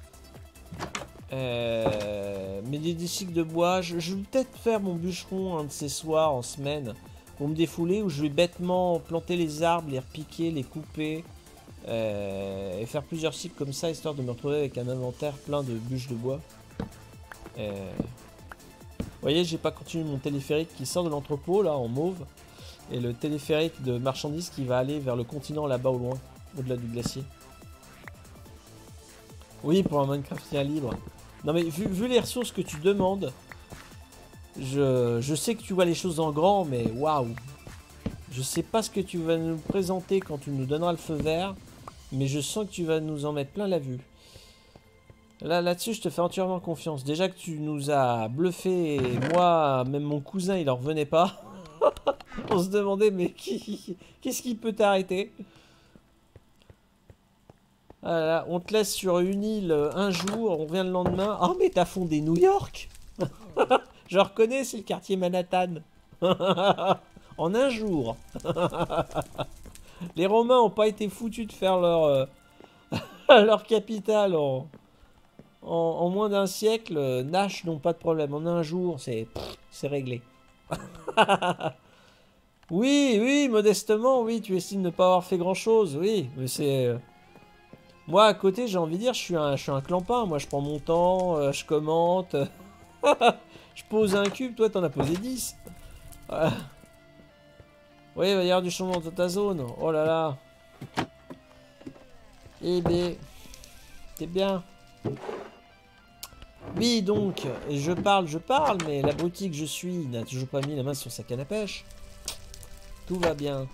A: Mais des cycles de bois, je vais peut-être faire mon bûcheron un de ces soirs en semaine pour me défouler, où je vais bêtement planter les arbres, les repiquer, les couper, et faire plusieurs cycles comme ça, histoire de me retrouver avec un inventaire plein de bûches de bois. Vous voyez, j'ai pas continué mon téléphérique qui sort de l'entrepôt là en mauve, et le téléphérique de marchandises qui va aller vers le continent là-bas au loin, au-delà du glacier. Oui, pour un Minecraftien libre. Non mais vu les ressources que tu demandes, je sais que tu vois les choses en grand, mais waouh! Je sais pas ce que tu vas nous présenter quand tu nous donneras le feu vert, mais je sens que tu vas nous en mettre plein la vue. Là-dessus, je te fais entièrement confiance. Déjà que tu nous as bluffé, et moi, même mon cousin, il en revenait pas. On se demandait, mais qu'est-ce qui peut t'arrêter? Voilà, on te laisse sur une île un jour, on revient le lendemain. Oh, mais t'as fondé New York. Je reconnais, c'est le quartier Manhattan. En un jour. Les Romains ont pas été foutus de faire leur capitale en moins d'un siècle. Nash n'ont pas de problème. En un jour, c'est réglé. Oui, oui, modestement, oui, tu estimes ne pas avoir fait grand-chose, oui, mais c'est... Moi, à côté, j'ai envie de dire, je suis un clampin. Moi, je prends mon temps, je commente. Je pose un cube, toi, t'en as posé 10. Oui, il va y avoir du changement dans ta zone. Oh là là. Eh bien, c'est bien. Oui, donc, je parle, mais l'abruti que je suis n'a toujours pas mis la main sur sa canne à pêche. Tout va bien.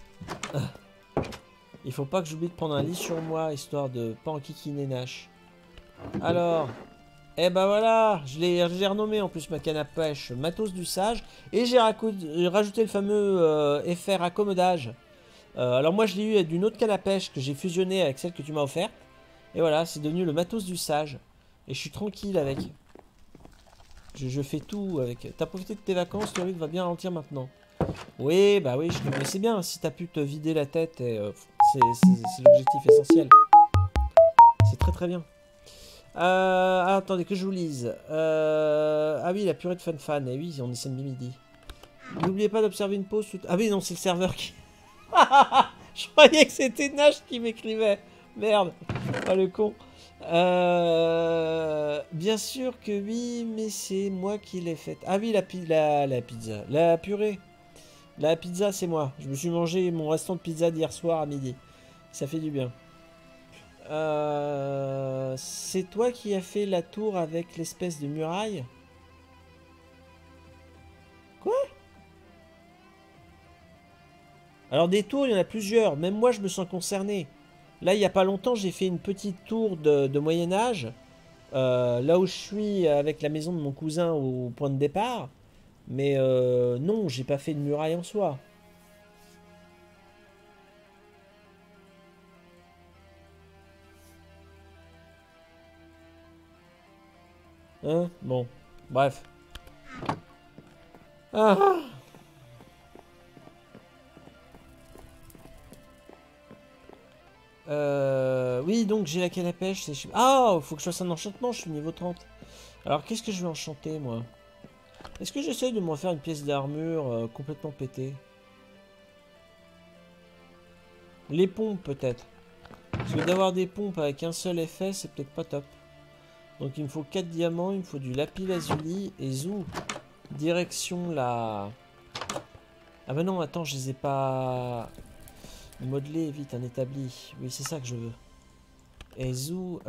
A: Il faut pas que j'oublie de prendre un lit sur moi, histoire de pas enquiquiner Nash. Alors, eh ben voilà, je l'ai renommé en plus ma canne à pêche Matos du Sage. Et j'ai rajouté le fameux FR accommodage. Alors moi je l'ai eu d'une autre canne à pêche que j'ai fusionné avec celle que tu m'as offerte. Et voilà, c'est devenu le Matos du Sage. Et je suis tranquille avec. Je fais tout avec. T'as profité de tes vacances, le rythme va bien ralentir maintenant. Oui, bah oui, mais c'est bien, si t'as pu te vider la tête, c'est l'objectif essentiel. C'est très très bien. Attendez, que je vous lise. Ah oui, la purée de Fun. Et oui, on est samedi midi. N'oubliez pas d'observer une pause. Ah oui, non, c'est le serveur qui... Je croyais que c'était Nash qui m'écrivait. Merde. Oh, le con. Bien sûr que oui, mais c'est moi qui l'ai faite. Ah oui, la pizza. La purée. La pizza, c'est moi. Je me suis mangé mon restant de pizza d'hier soir à midi. Ça fait du bien. C'est toi qui as fait la tour avec l'espèce de muraille? Quoi? Alors des tours, il y en a plusieurs. Même moi, je me sens concerné. Là, il n'y a pas longtemps, j'ai fait une petite tour de Moyen-Âge. Là où je suis avec la maison de mon cousin au point de départ. Mais non, j'ai pas fait de muraille en soi. Hein? Bon, bref. Ah, oui, donc j'ai la canne à pêche. Ah, faut que je fasse un enchantement, je suis niveau 30. Alors, qu'est-ce que je vais enchanter, moi? Est-ce que j'essaye de me refaire une pièce d'armure complètement pétée? Les pompes, peut-être. Parce que d'avoir des pompes avec un seul effet, c'est peut-être pas top. Donc, il me faut 4 diamants, il me faut du lapis lazuli et zou. Direction la... Ah bah non, attends, je les ai pas... Modelés, vite, un établi. Oui, c'est ça que je veux. Et zou...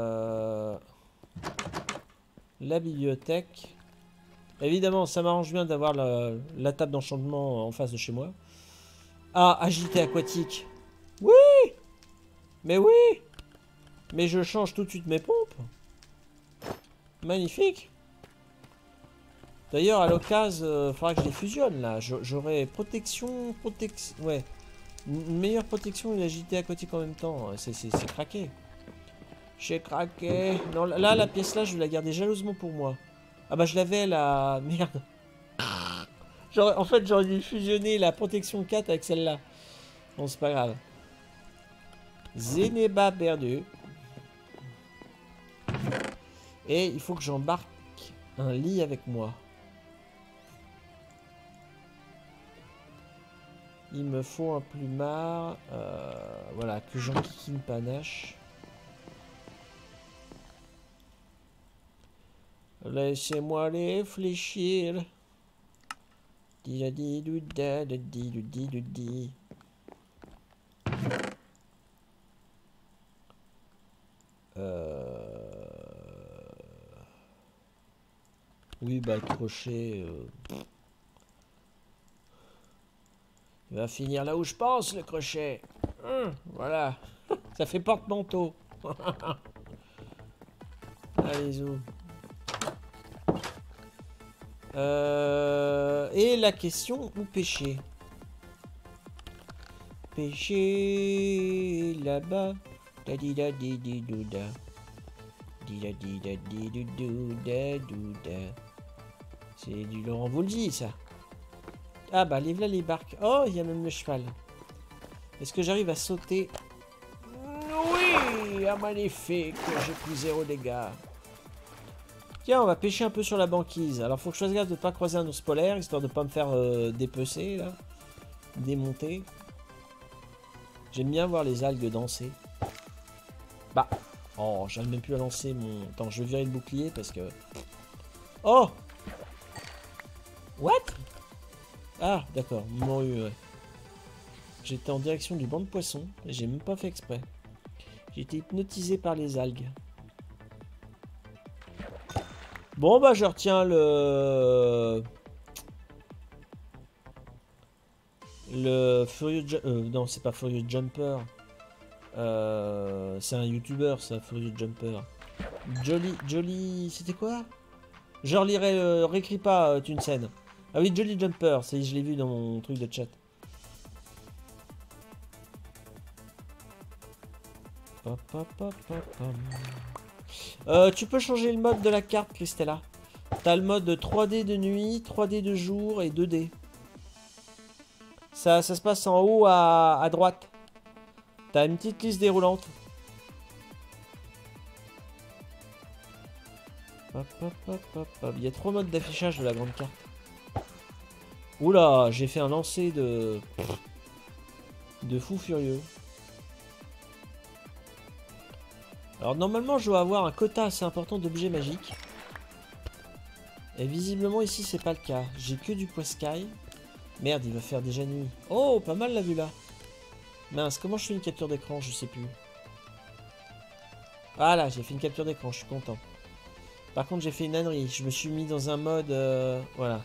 A: La bibliothèque. Évidemment, ça m'arrange bien d'avoir la table d'enchantement en face de chez moi. Ah, agité aquatique. Oui! Mais oui! Mais je change tout de suite mes pompes. Magnifique. D'ailleurs, à l'occasion, il faudra que je les fusionne là. J'aurai protection, ouais. Une meilleure protection et agité aquatique en même temps. C'est craqué. J'ai craqué. Non, là, la pièce là, je vais la garder jalousement pour moi. Ah bah, je l'avais la... Merde. En fait, j'aurais dû fusionner la protection 4 avec celle-là. Bon, c'est pas grave. Zénéba perdu. Et il faut que j'embarque un lit avec moi. Il me faut un plumard. Voilà, que j'enquiquine panache. Laissez-moi réfléchir. Di-da-di-du-da-da-di-du-di-du-di. Oui, bah, le crochet... Il va finir là où je pense, le crochet. Voilà. Ça fait porte-manteau. Allez, où et la question, où pêcher? Pêcher là-bas. Da-di-da-di-di-dou-da. Di-da-di-da-di-dou-da-dou-da. C'est du Laurent Voulzy, ça. Ah bah, les voilà les barques. Oh, il y a même le cheval. Est-ce que j'arrive à sauter? Oui, ah, magnifique. J'ai pris 0 dégâts. Tiens, on va pêcher un peu sur la banquise. Alors, faut que je fasse gaffe de ne pas croiser un ours polaire, histoire de ne pas me faire dépecer, là. Démonter. J'aime bien voir les algues danser. Bah. Oh, j'arrive même plus à lancer mon... Attends, je vais virer le bouclier, parce que... Oh! What? Ah, d'accord, morue, ouais. J'étais en direction du banc de poissons, et j'ai même pas fait exprès. J'ai été hypnotisé par les algues. Bon, bah, je retiens le... Le Furious... non, c'est pas Furious Jumper. C'est un YouTuber, ça, Furious Jumper. Jolly... C'était quoi? Je relirai... réécris pas, une scène. Ah oui, Jolly Jumper, ça y est, je l'ai vu dans mon truc de chat. Tu peux changer le mode de la carte, Christella. T'as le mode 3D de nuit, 3D de jour et 2D. Ça se passe en haut à droite. T'as une petite liste déroulante. Il y a 3 modes d'affichage de la grande carte. Oula, j'ai fait un lancer de fou furieux. Alors normalement je dois avoir un quota assez important d'objets magiques. Et visiblement ici c'est pas le cas. J'ai que du poiscaille. Merde, il va faire déjà nuit. Oh, pas mal la vue là. Mince, comment je fais une capture d'écran? Je sais plus. Voilà, j'ai fait une capture d'écran, je suis content. Par contre j'ai fait une ânerie. Je me suis mis dans un mode... voilà.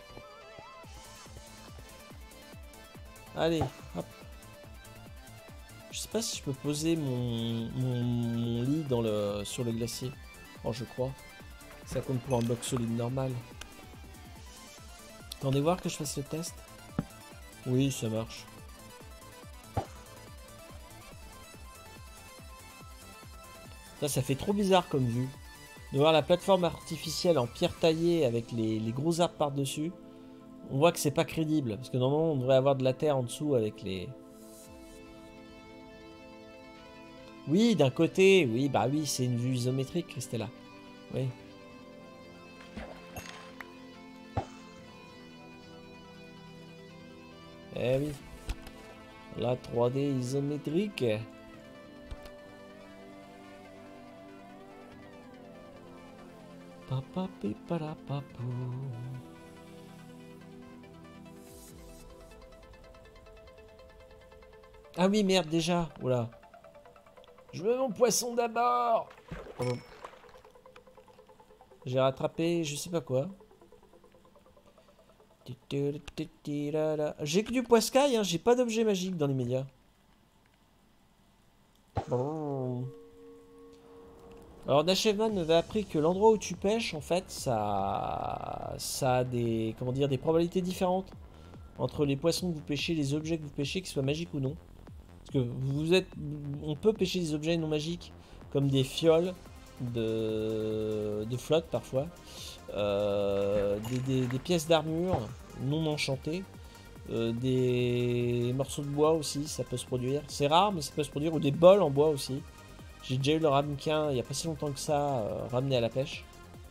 A: Allez, hop. sais pas si je peux poser mon lit dans sur le glacier. Oh, je crois. Ça compte pour un bloc solide normal. Attendez voir que je fasse le test. Oui, ça marche. Ça fait trop bizarre comme vue. De voir la plateforme artificielle en pierre taillée avec les gros arbres par-dessus. On voit que c'est pas crédible. Parce que normalement, on devrait avoir de la terre en dessous avec les... Oui, d'un côté, oui, bah oui, c'est une vue isométrique, Christella. Oui. Eh oui. La 3D isométrique. Papa pipara papou. Ah oui, merde, déjà. Oula. Je veux mon poisson d'abord. Pardon. J'ai rattrapé je sais pas quoi. J'ai que du poiscaille, hein, j'ai pas d'objet magique dans les médias. Bon. Alors Nashevman m'avait appris que l'endroit où tu pêches, en fait, ça a des, comment dire, des probabilités différentes entre les poissons que vous pêchez, les objets que vous pêchez, qu'ils soient magiques ou non. Parce que on peut pêcher des objets non magiques, comme des fioles de flotte parfois, des pièces d'armure non enchantées, des morceaux de bois aussi, ça peut se produire. C'est rare, mais ça peut se produire, ou des bols en bois aussi. J'ai déjà eu le ramequin il n'y a pas si longtemps que ça, ramené à la pêche.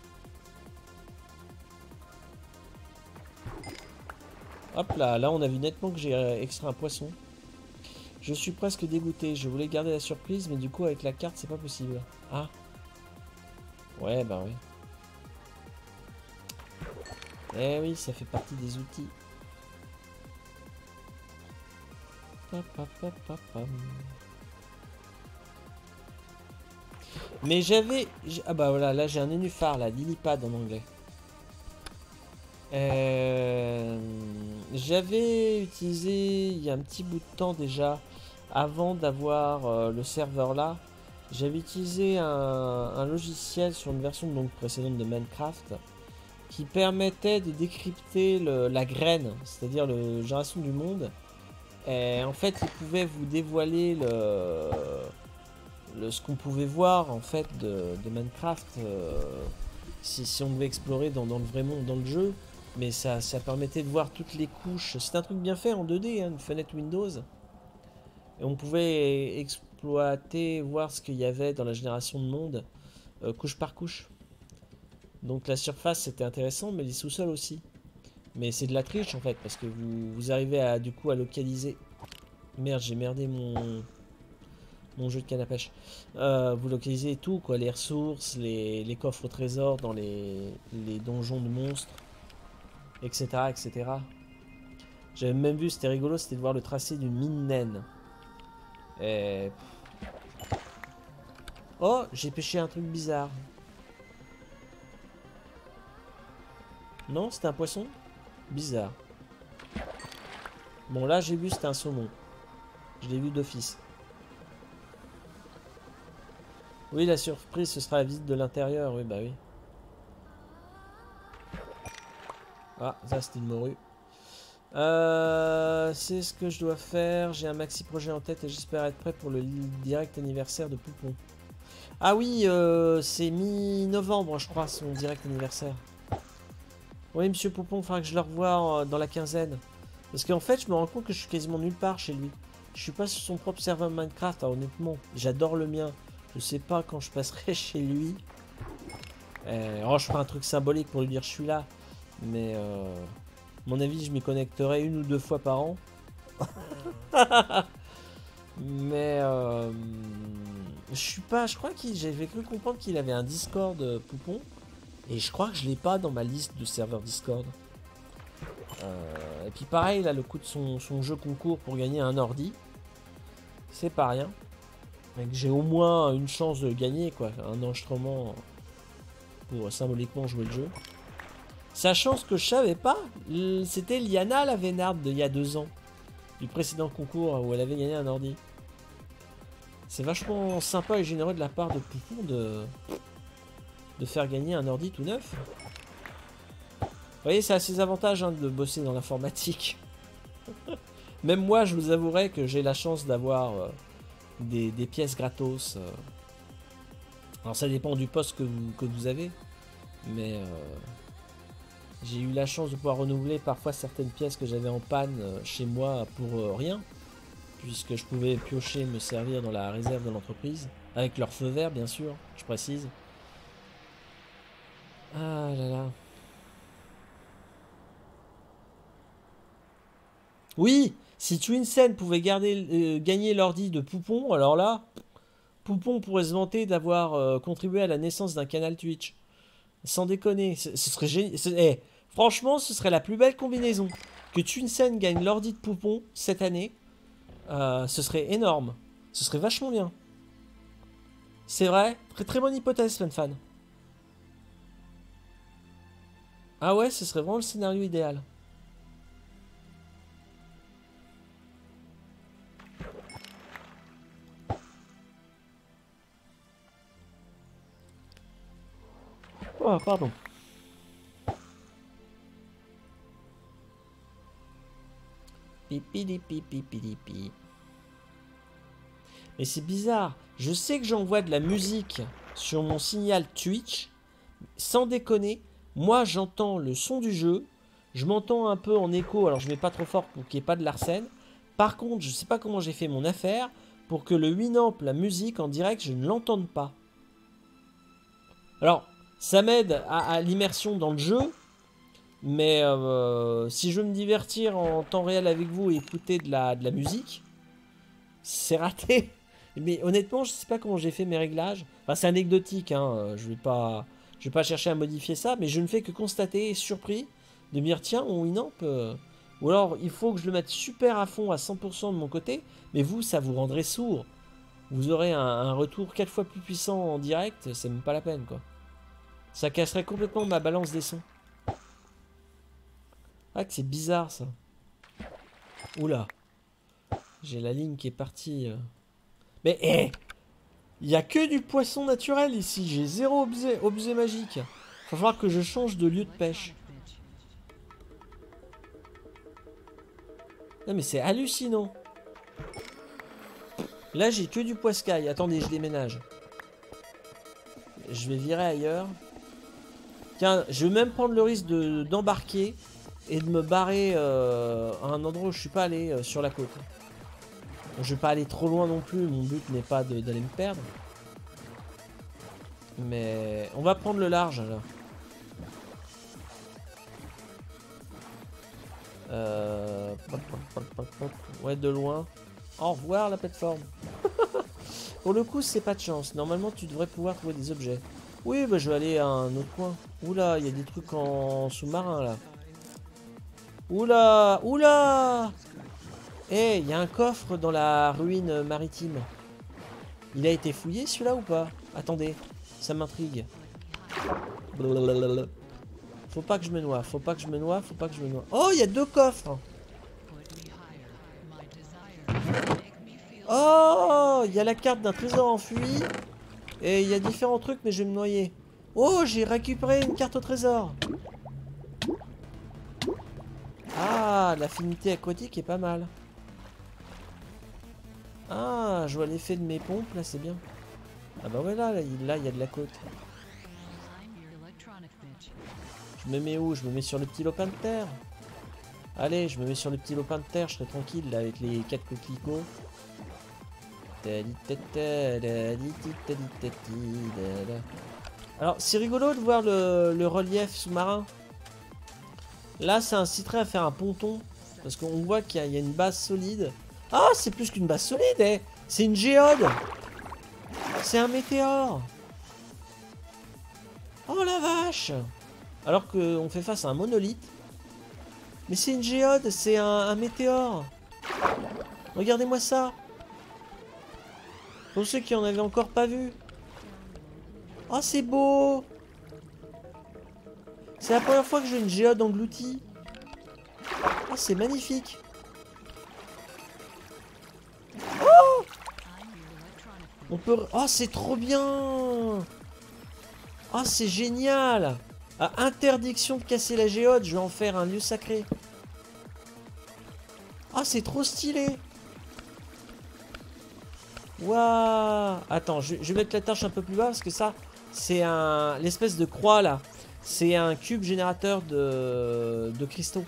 A: Hop là, là on a vu nettement que j'ai extrait un poisson. Je suis presque dégoûté, je voulais garder la surprise, mais du coup avec la carte c'est pas possible. Ah. Ouais, bah oui. Eh oui, ça fait partie des outils. Mais ah bah voilà, là j'ai un nénuphar, là, lilipad en anglais. J'avais utilisé il y a un petit bout de temps déjà, avant d'avoir le serveur là, j'avais utilisé un logiciel sur une version donc précédente de Minecraft qui permettait de décrypter la graine, c'est-à-dire la génération du monde. Et en fait, il pouvait vous dévoiler ce qu'on pouvait voir en fait de Minecraft si on devait explorer dans le vrai monde, dans le jeu. Mais ça permettait de voir toutes les couches. C'est un truc bien fait en 2D, hein, une fenêtre Windows. Et on pouvait exploiter, voir ce qu'il y avait dans la génération de monde, couche par couche. Donc la surface c'était intéressant, mais les sous-sols aussi. Mais c'est de la triche en fait, parce que vous arrivez à du coup à localiser. Merde, j'ai merdé mon jeu de canne à pêche. Vous localisez tout, quoi, les ressources, les coffres au trésor dans les donjons de monstres, etc. etc. J'avais même vu, c'était rigolo, c'était de voir le tracé d'une mine naine. Et... Oh, j'ai pêché un truc bizarre. Non, c'était un poisson? Bizarre. Bon, là, j'ai vu, c'était un saumon. Je l'ai vu d'office. Oui, la surprise, ce sera la visite de l'intérieur. Oui, bah oui. Ah, ça, c'était une morue. C'est ce que je dois faire. J'ai un maxi projet en tête et j'espère être prêt pour le direct anniversaire de Poupon. Ah oui, c'est mi-novembre, je crois, son direct anniversaire. Oui, monsieur Poupon, il faudra que je le revoie dans la quinzaine. Parce qu'en fait, je me rends compte que je suis quasiment nulle part chez lui. Je suis pas sur son propre serveur Minecraft, hein, honnêtement. J'adore le mien. Je sais pas quand je passerai chez lui. Oh, je ferai un truc symbolique pour lui dire je suis là. Mais à mon avis, je m'y connecterai 1 ou 2 fois par an. Mais je suis pas. Je crois j'avais cru comprendre qu'il avait un Discord Poupon. Et je crois que je l'ai pas dans ma liste de serveurs Discord. Et puis pareil, là, le coup de son jeu concours pour gagner un ordi. C'est pas rien. J'ai au moins une chance de gagner, quoi. Un enregistrement pour symboliquement jouer le jeu. Sachant ce que je savais pas, c'était Liana la Vénarde il y a 2 ans. Du précédent concours où elle avait gagné un ordi. C'est vachement sympa et généreux de la part de Poupon de faire gagner un ordi tout neuf. Vous voyez, ça a ses avantages hein, de bosser dans l'informatique. Même moi, je vous avouerai que j'ai la chance d'avoir des pièces gratos. Alors ça dépend du poste que vous avez. Mais j'ai eu la chance de pouvoir renouveler parfois certaines pièces que j'avais en panne chez moi pour rien. Puisque je pouvais piocher, me servir dans la réserve de l'entreprise. Avec leur feu vert, bien sûr, je précise. Ah là là. Oui, si Twinsen pouvait gagner l'ordi de Poupon, alors là, Poupon pourrait se vanter d'avoir contribué à la naissance d'un canal Twitch. Sans déconner, ce serait génial. Franchement, ce serait la plus belle combinaison. Que Twinsen gagne l'ordi de Poupon cette année. Ce serait énorme. Ce serait vachement bien. C'est vrai. Très très bonne hypothèse, fan. Ah ouais, ce serait vraiment le scénario idéal. Oh, pardon. Pipi. Mais c'est bizarre. Je sais que j'envoie de la musique sur mon signal Twitch. Sans déconner, moi j'entends le son du jeu. Je m'entends un peu en écho. Alors je mets pas trop fort pour qu'il n'y ait pas de l'arsène. Par contre, je sais pas comment j'ai fait mon affaire pour que le Winamp, la musique en direct, je ne l'entende pas. Alors, ça m'aide à l'immersion dans le jeu. Mais si je veux me divertir en temps réel avec vous et écouter de la musique, c'est raté. Mais honnêtement, je sais pas comment j'ai fait mes réglages. Enfin, c'est anecdotique, hein. Je vais pas chercher à modifier ça, mais je ne fais que constater, surpris, de me dire tiens, mon Winamp. Ou alors, il faut que je le mette super à fond, à 100% de mon côté. Mais vous, ça vous rendrait sourd. Vous aurez un retour 4 fois plus puissant en direct, c'est même pas la peine, quoi. Ça casserait complètement ma balance des sons. Ah, que c'est bizarre ça. Oula. J'ai la ligne qui est partie. Mais hé, il n'y a que du poisson naturel ici. J'ai zéro objet magique. Va falloir que je change de lieu de pêche. Non mais c'est hallucinant. Là j'ai que du poiscaille. Attendez, je déménage. Je vais virer ailleurs. Tiens, je vais même prendre le risque d'embarquer et de me barrer à un endroit où je suis pas allé sur la côte. Je vais pas aller trop loin non plus, mon but n'est pas d'aller me perdre. Mais on va prendre le large alors. Ouais, de loin. Au revoir la plateforme. Pour le coup, c'est pas de chance. Normalement, tu devrais pouvoir trouver des objets. Oui, bah je vais aller à un autre coin. Oula, il y a des trucs en sous-marin là. Oula, oula. Eh, il y a un coffre dans la ruine maritime. Il a été fouillé celui-là ou pas? Attendez, ça m'intrigue. Faut pas que je me noie, faut pas que je me noie, faut pas que je me noie. Oh, il y a 2 coffres. Oh, il y a la carte d'un trésor enfui. Et il y a différents trucs, mais je vais me noyer. Oh, j'ai récupéré une carte au trésor. Ah, l'affinité aquatique est pas mal. Ah, je vois l'effet de mes pompes, là, c'est bien. Ah bah voilà, là, il y a de la côte. Je me mets où? Je me mets sur le petit lopin de terre. Allez, je me mets sur le petit lopin de terre, je serai tranquille, là, avec les 4 coquelicots. Alors, c'est rigolo de voir le relief sous-marin. Là, ça inciterait à faire un ponton. Parce qu'on voit qu'il y a une base solide. Ah, c'est plus qu'une base solide, eh. C'est une géode. C'est un météore. Oh la vache. Alors qu'on fait face à un monolithe. Mais c'est une géode, c'est un météore. Regardez-moi ça. Pour ceux qui en avaient encore pas vu. Oh, c'est beau. C'est la première fois que j'ai une géode engloutie. Oh, c'est magnifique. Oh! On peut... Oh, c'est trop bien. Oh, c'est génial. À interdiction de casser la géode, je vais en faire un lieu sacré. Ah, c'est trop stylé. Waouh. Attends, je vais mettre la tâche un peu plus bas parce que ça, c'est un... L'espèce de croix là. C'est un cube générateur de cristaux.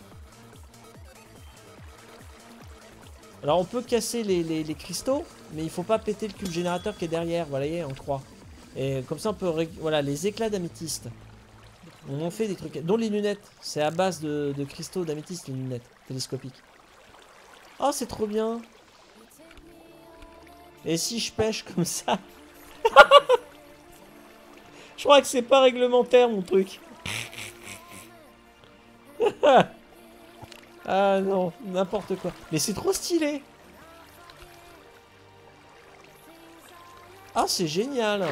A: Alors on peut casser les cristaux, mais il faut pas péter le cube générateur qui est derrière, vous voyez, en croix. Et comme ça on peut... Voilà, les éclats d'améthyste. On en fait des trucs... Dont les lunettes. C'est à base de cristaux d'améthyste, les lunettes télescopiques. Oh, c'est trop bien. Et si je pêche comme ça? Je crois que c'est pas réglementaire, mon truc. Ah non, n'importe quoi. Mais c'est trop stylé. Ah, c'est génial.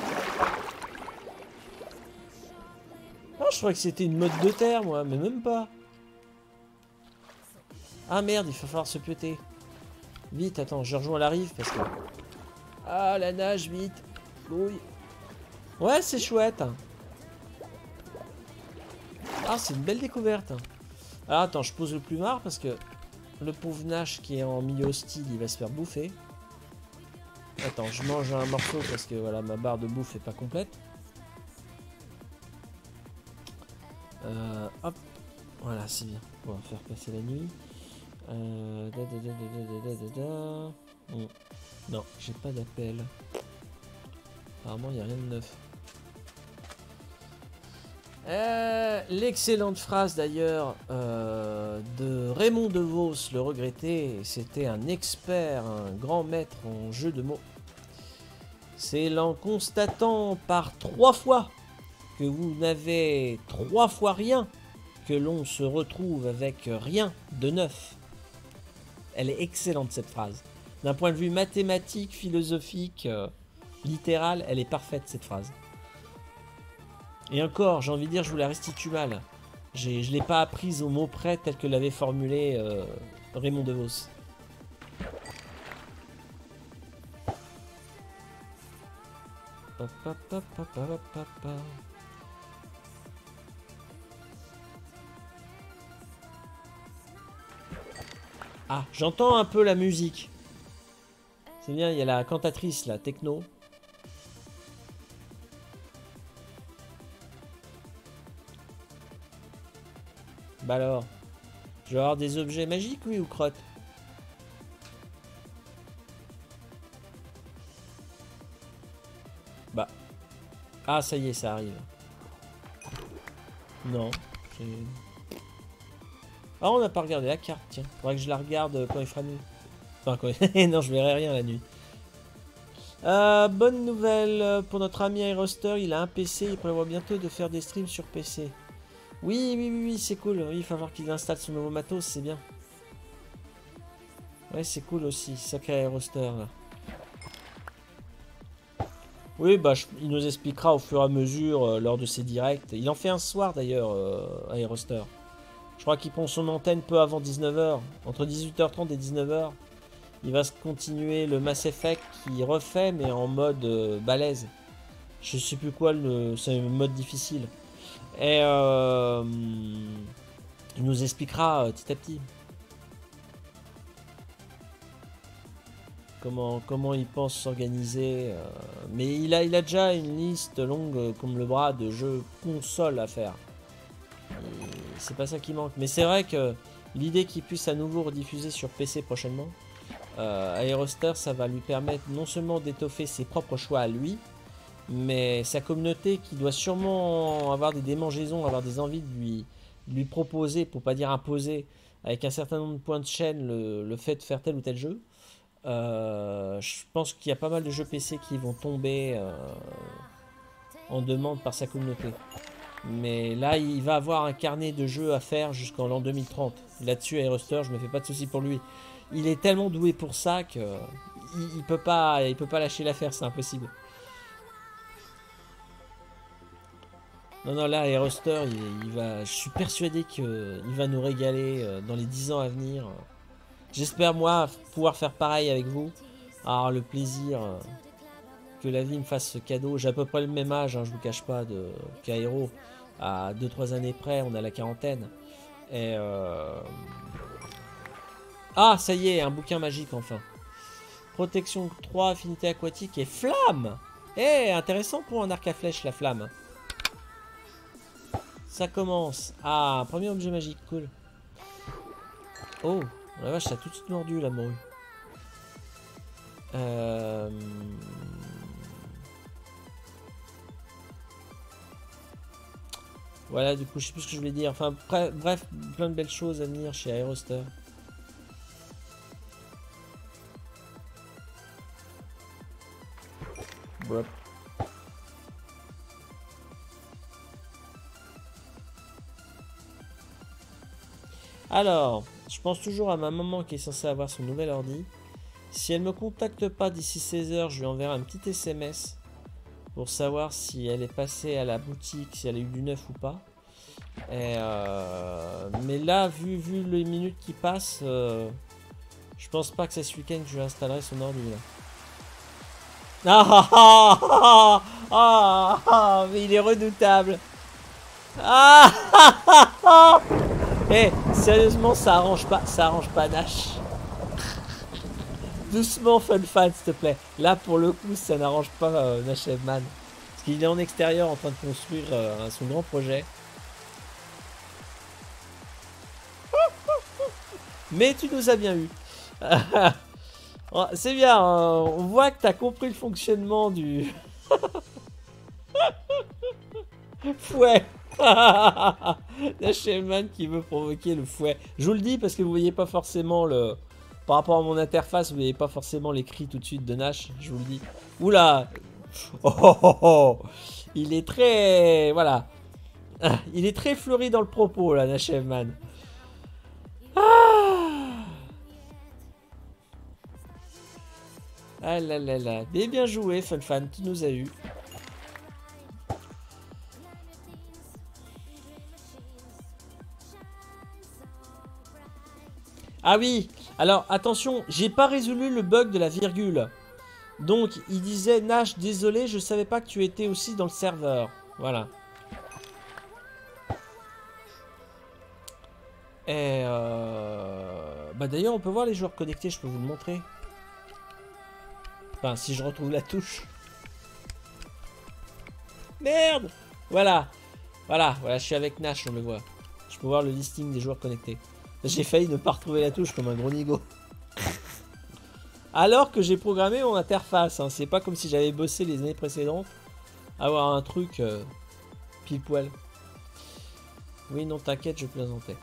A: Ah, je crois que c'était une mode de terre, moi, mais même pas. Ah merde, il va falloir se pioter. Vite, attends, je rejoins la rive parce que... Ah, la nage, vite. Oui. Ouais, c'est chouette. Ah, c'est une belle découverte. Alors attends, je pose le plumard parce que le pauvre Nash qui est en milieu hostile, il va se faire bouffer. Attends, je mange un morceau parce que voilà, ma barre de bouffe est pas complète. Hop, voilà, c'est bien. On va faire passer la nuit. Non, j'ai pas d'appel. Apparemment, il n'y a rien de neuf. L'excellente phrase d'ailleurs de Raymond DeVos, le regretté, c'était un expert, un grand maître en jeu de mots. C'est en constatant par 3 fois que vous n'avez 3 fois rien que l'on se retrouve avec rien de neuf. Elle est excellente cette phrase. D'un point de vue mathématique, philosophique, littéral, elle est parfaite cette phrase. Et encore, j'ai envie de dire, je vous la restitue mal. Je ne l'ai pas apprise au mot près tel que l'avait formulé Raymond DeVos. Ah, j'entends un peu la musique. C'est bien, il y a la cantatrice, la techno. Bah alors, je vais avoir des objets magiques, oui, ou crotte? Bah. Ah, ça y est, ça arrive. Non. Ah, on n'a pas regardé la carte, tiens. Faudrait que je la regarde quand il fera nuit. Enfin, quand... non, je verrai rien la nuit. Bonne nouvelle pour notre ami Aeroster, il a un PC, il prévoit bientôt de faire des streams sur PC. Oui, c'est cool. Oui, il va falloir qu'il installe son nouveau matos, c'est bien. Ouais, c'est cool aussi, sacré Aeroster là. Oui, bah, il nous expliquera au fur et à mesure lors de ses directs. Il en fait un soir d'ailleurs, Aeroster. Je crois qu'il prend son antenne peu avant 19h, entre 18h30 et 19h. Il va se continuer le Mass Effect qui refait, mais en mode balèze. Je sais plus quoi, c'est un mode difficile. Et il nous expliquera petit à petit comment il pense s'organiser. Mais il a déjà une liste longue comme le bras de jeux console à faire. C'est pas ça qui manque. Mais c'est vrai que l'idée qu'il puisse à nouveau rediffuser sur PC prochainement, Aeroster, ça va lui permettre non seulement d'étoffer ses propres choix à lui, mais sa communauté qui doit sûrement avoir des démangeaisons, avoir des envies de lui proposer, pour pas dire imposer, avec un certain nombre de points de chaîne, le fait de faire tel ou tel jeu. Je pense qu'il y a pas mal de jeux PC qui vont tomber en demande par sa communauté. Mais là, il va avoir un carnet de jeux à faire jusqu'en l'an 2030. Là-dessus, Aeroster, je me fais pas de soucis pour lui. Il est tellement doué pour ça que il peut pas lâcher l'affaire, c'est impossible. Non, là, Aeroster, je suis persuadé qu'il va nous régaler dans les 10 ans à venir. J'espère, moi, pouvoir faire pareil avec vous. Ah, le plaisir que la vie me fasse ce cadeau. J'ai à peu près le même âge, hein, je vous cache pas, qu'Aéro. À 2-3 années près, on a la quarantaine. Et ah, ça y est, un bouquin magique enfin. Protection 3, affinité aquatique et flamme. Eh, intéressant pour un arc à flèche, la flamme. Ça commence. Ah, un premier objet magique, cool. Oh, la vache, ça a tout de suite mordu, la morue. Voilà, du coup, je sais plus ce que je voulais dire. Enfin, bref, plein de belles choses à venir chez Aeroster. Bref. Alors, je pense toujours à ma maman qui est censée avoir son nouvel ordi. Si elle me contacte pas d'ici 16 h, je lui enverrai un petit SMS pour savoir si elle est passée à la boutique, si elle a eu du neuf ou pas. Et mais là, vu les minutes qui passent, je pense pas que c'est ce week-end que je lui installerai son ordi là. Ah, mais il est redoutable. Eh, sérieusement, ça arrange pas Nash. Doucement, FunFan, s'il te plaît. Là, pour le coup, ça n'arrange pas Nash Evman. Parce qu'il est en extérieur en train de construire son grand projet. Mais tu nous as bien eu. C'est bien, on voit que tu as compris le fonctionnement du fouet. Nash Evman qui veut provoquer le fouet. Je vous le dis parce que vous voyez pas forcément le... Par rapport à mon interface, vous voyez pas forcément les cris tout de suite de Nash, je vous le dis. Oula. Oh. Il est très... Voilà. Il est très fleuri dans le propos, là, Nash Evman. Ah là là là. Mais bien joué, FunFan, tu nous as eu. Ah oui, alors attention, j'ai pas résolu le bug de la virgule. Donc il disait Nash, désolé, je savais pas que tu étais aussi dans le serveur. Voilà. Et bah d'ailleurs on peut voir les joueurs connectés, je peux vous le montrer. Enfin si je retrouve la touche. Merde. Voilà, je suis avec Nash, on le voit. Je peux voir le listing des joueurs connectés. J'ai failli ne pas retrouver la touche comme un gros nigo. Alors que j'ai programmé mon interface. Hein. C'est pas comme si j'avais bossé les années précédentes. Avoir un truc pile poil. Oui, non, t'inquiète, je plaisantais.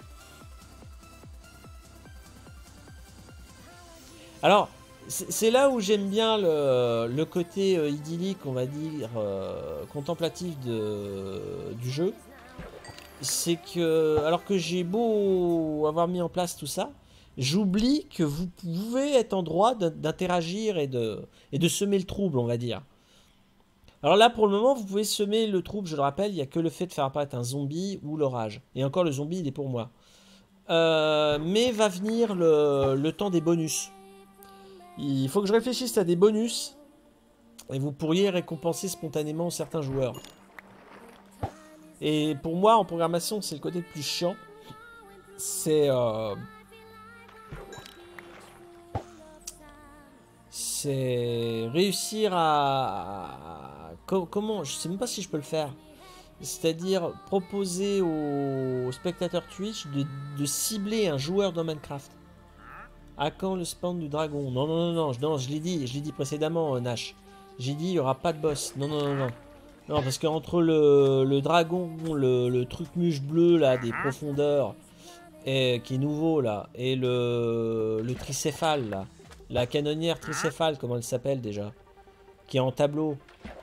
A: Alors, c'est là où j'aime bien le côté idyllique, on va dire, contemplatif du jeu. C'est que, alors que j'ai beau avoir mis en place tout ça, j'oublie que vous pouvez être en droit d'interagir et de semer le trouble, on va dire. Alors là, pour le moment, vous pouvez semer le trouble, je le rappelle, il n'y a que le fait de faire apparaître un zombie ou l'orage. Et encore, le zombie, il est pour moi. Mais va venir le temps des bonus. Il faut que je réfléchisse à des bonus. Et vous pourriez récompenser spontanément certains joueurs. Et pour moi, en programmation, c'est le côté le plus chiant. C'est réussir à... Comment? Je sais même pas si je peux le faire. C'est-à-dire proposer aux spectateurs Twitch de cibler un joueur dans Minecraft. À quand le spawn du dragon? Non, je l'ai dit précédemment, Nash. J'ai dit, il n'y aura pas de boss. Non. Non, parce qu'entre le dragon, le truc muche bleu, là, des profondeurs, qui est nouveau, là, et le tricéphale, là. La canonnière tricéphale, comment elle s'appelle, déjà? Qui est en tableau.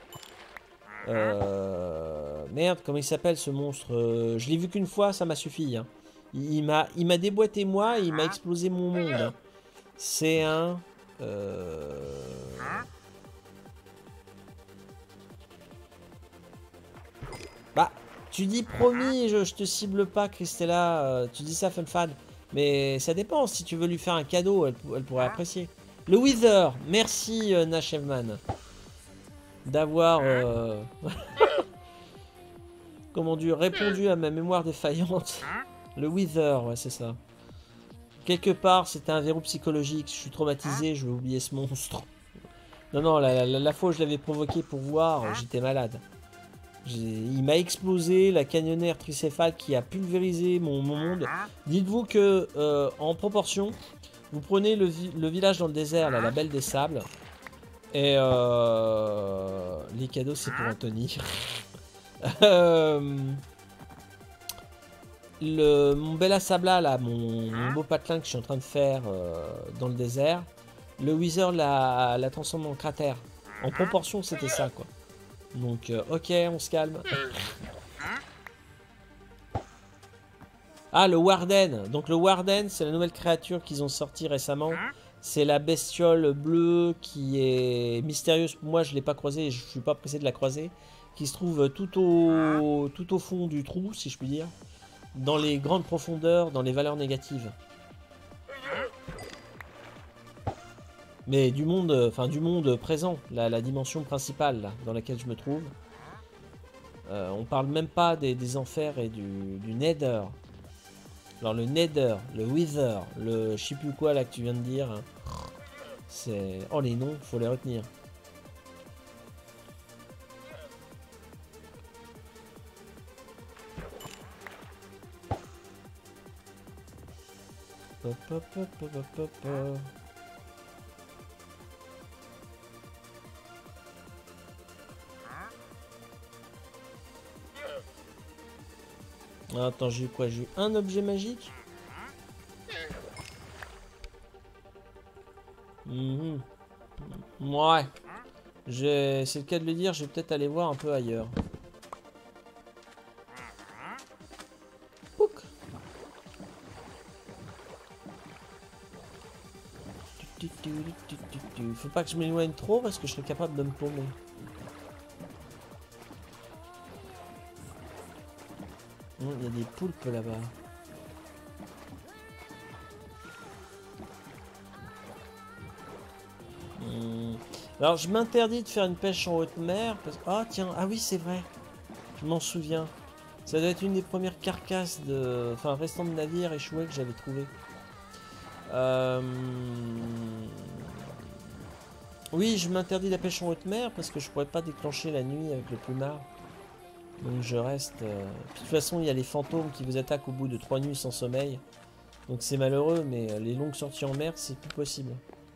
A: Merde, comment il s'appelle, ce monstre? Je l'ai vu qu'une fois, ça m'a suffi, hein. Il m'a déboîté moi, et il m'a explosé mon monde, hein. C'est un... Bah, tu dis promis, je te cible pas, Christella. Tu dis ça, FunFan. Mais ça dépend. Si tu veux lui faire un cadeau, elle pourrait apprécier. Le Wither, merci Nashevman d'avoir comment dire, répondu à ma mémoire défaillante. Le Wither, ouais c'est ça. Quelque part c'était un verrou psychologique, je suis traumatisé, je vais oublier ce monstre. Non non, la fois où je l'avais provoqué pour voir, j'étais malade. Il m'a explosé, la canyonnaire tricéphale qui a pulvérisé mon monde. Dites-vous que en proportion, vous prenez le village dans le désert, là, la Belle des Sables. Et les cadeaux, c'est pour Anthony. Mon Bella Sabla, là, mon beau patelin que je suis en train de faire dans le désert, le Wither l'a transformé en cratère. En proportion, c'était ça, quoi. Donc, ok, on se calme. Ah, le Warden. Donc, le Warden, c'est la nouvelle créature qu'ils ont sortie récemment. C'est la bestiole bleue qui est mystérieuse. Moi, je ne l'ai pas croisée et je ne suis pas pressé de la croiser. Qui se trouve tout au fond du trou, si je puis dire. Dans les grandes profondeurs, dans les valeurs négatives. Mais du monde, enfin du monde présent, la dimension principale là, dans laquelle je me trouve. On parle même pas des enfers et du Nether. Alors le Nether, le Wither, le je sais plus quoi là que tu viens de dire. Hein. C'est... Oh les noms, faut les retenir. Hop, hop, hop, hop, hop, hop, hop. Attends, j'ai eu quoi? J'ai eu un objet magique. Ouais. C'est le cas de le dire, je vais peut-être aller voir un peu ailleurs. Pouc. Faut pas que je m'éloigne trop parce que je serais capable de me plomber. Il y a des poulpes là-bas. Alors je m'interdis de faire une pêche en haute mer parce... Ah tiens, ah oui c'est vrai. Je m'en souviens. Ça doit être une des premières carcasses de... Enfin restant de navire échoué que j'avais trouvé. Oui, je m'interdis la pêche en haute mer parce que je pourrais pas déclencher la nuit avec le plumard. Donc je reste... Puis, de toute façon, il y a les fantômes qui vous attaquent au bout de 3 nuits sans sommeil. Donc c'est malheureux, mais les longues sorties en mer, c'est plus possible.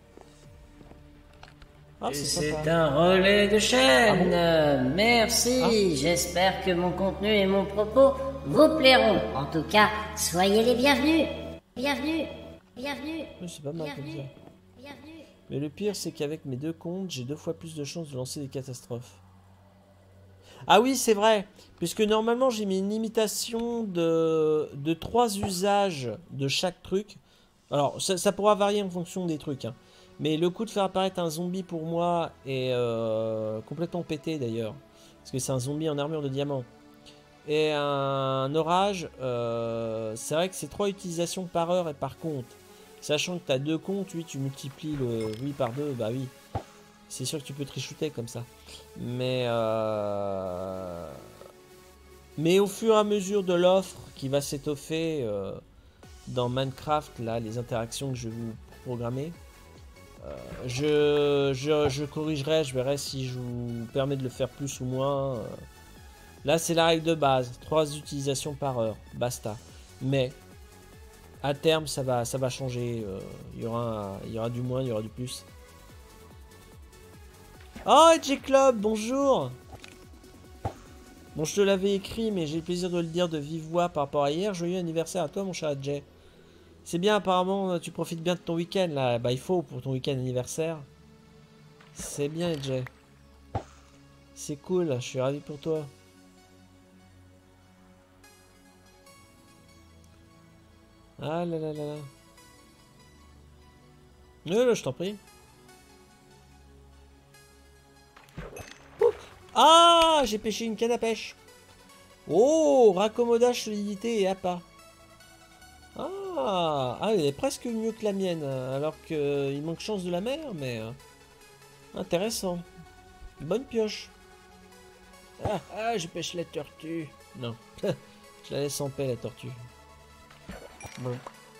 A: Ah,
B: c'est un relais de chaîne. Ah bon merci. J'espère que mon contenu et mon propos vous plairont. En tout cas, soyez les bienvenus. Bienvenue. Bienvenue.
A: C'est pas mal comme ça. Bienvenue. Mais le pire, c'est qu'avec mes 2 comptes, j'ai 2 fois plus de chances de lancer des catastrophes. Ah oui, c'est vrai. Puisque normalement, j'ai mis une limitation de 3 usages de chaque truc. Alors, ça pourra varier en fonction des trucs. Hein. Mais le coup de faire apparaître un zombie pour moi est complètement pété d'ailleurs. Parce que c'est un zombie en armure de diamant. Et un orage, c'est vrai que c'est 3 utilisations par heure et par compte. Sachant que tu as 2 comptes, oui, tu multiplies le 8 par 2, bah oui. C'est sûr que tu peux trichouter comme ça. Mais au fur et à mesure de l'offre qui va s'étoffer dans Minecraft, là, les interactions que je vais vous programmer, je corrigerai, je verrai si je vous permets de le faire plus ou moins. Là, c'est la règle de base, 3 utilisations par heure, basta. Mais à terme, ça va changer. Il y aura du moins, il y aura du plus. Oh, J-Club, bonjour. Bon, je te l'avais écrit, mais j'ai le plaisir de le dire de vive voix par rapport à hier. Joyeux anniversaire à toi, mon cher Jay. C'est bien, apparemment, tu profites bien de ton week-end, là. Bah, il faut pour ton week-end anniversaire. C'est bien, Jay. C'est cool, je suis ravi pour toi. Ah là là là là. Là, je t'en prie. Ah, j'ai pêché une canne à pêche. Oh, raccommodage, solidité et appât. Ah, Ah, elle est presque mieux que la mienne, alors qu'il manque chance de la mer, mais intéressant. Bonne pioche. Je pêche la tortue. Non, je la laisse en paix la tortue. Bon.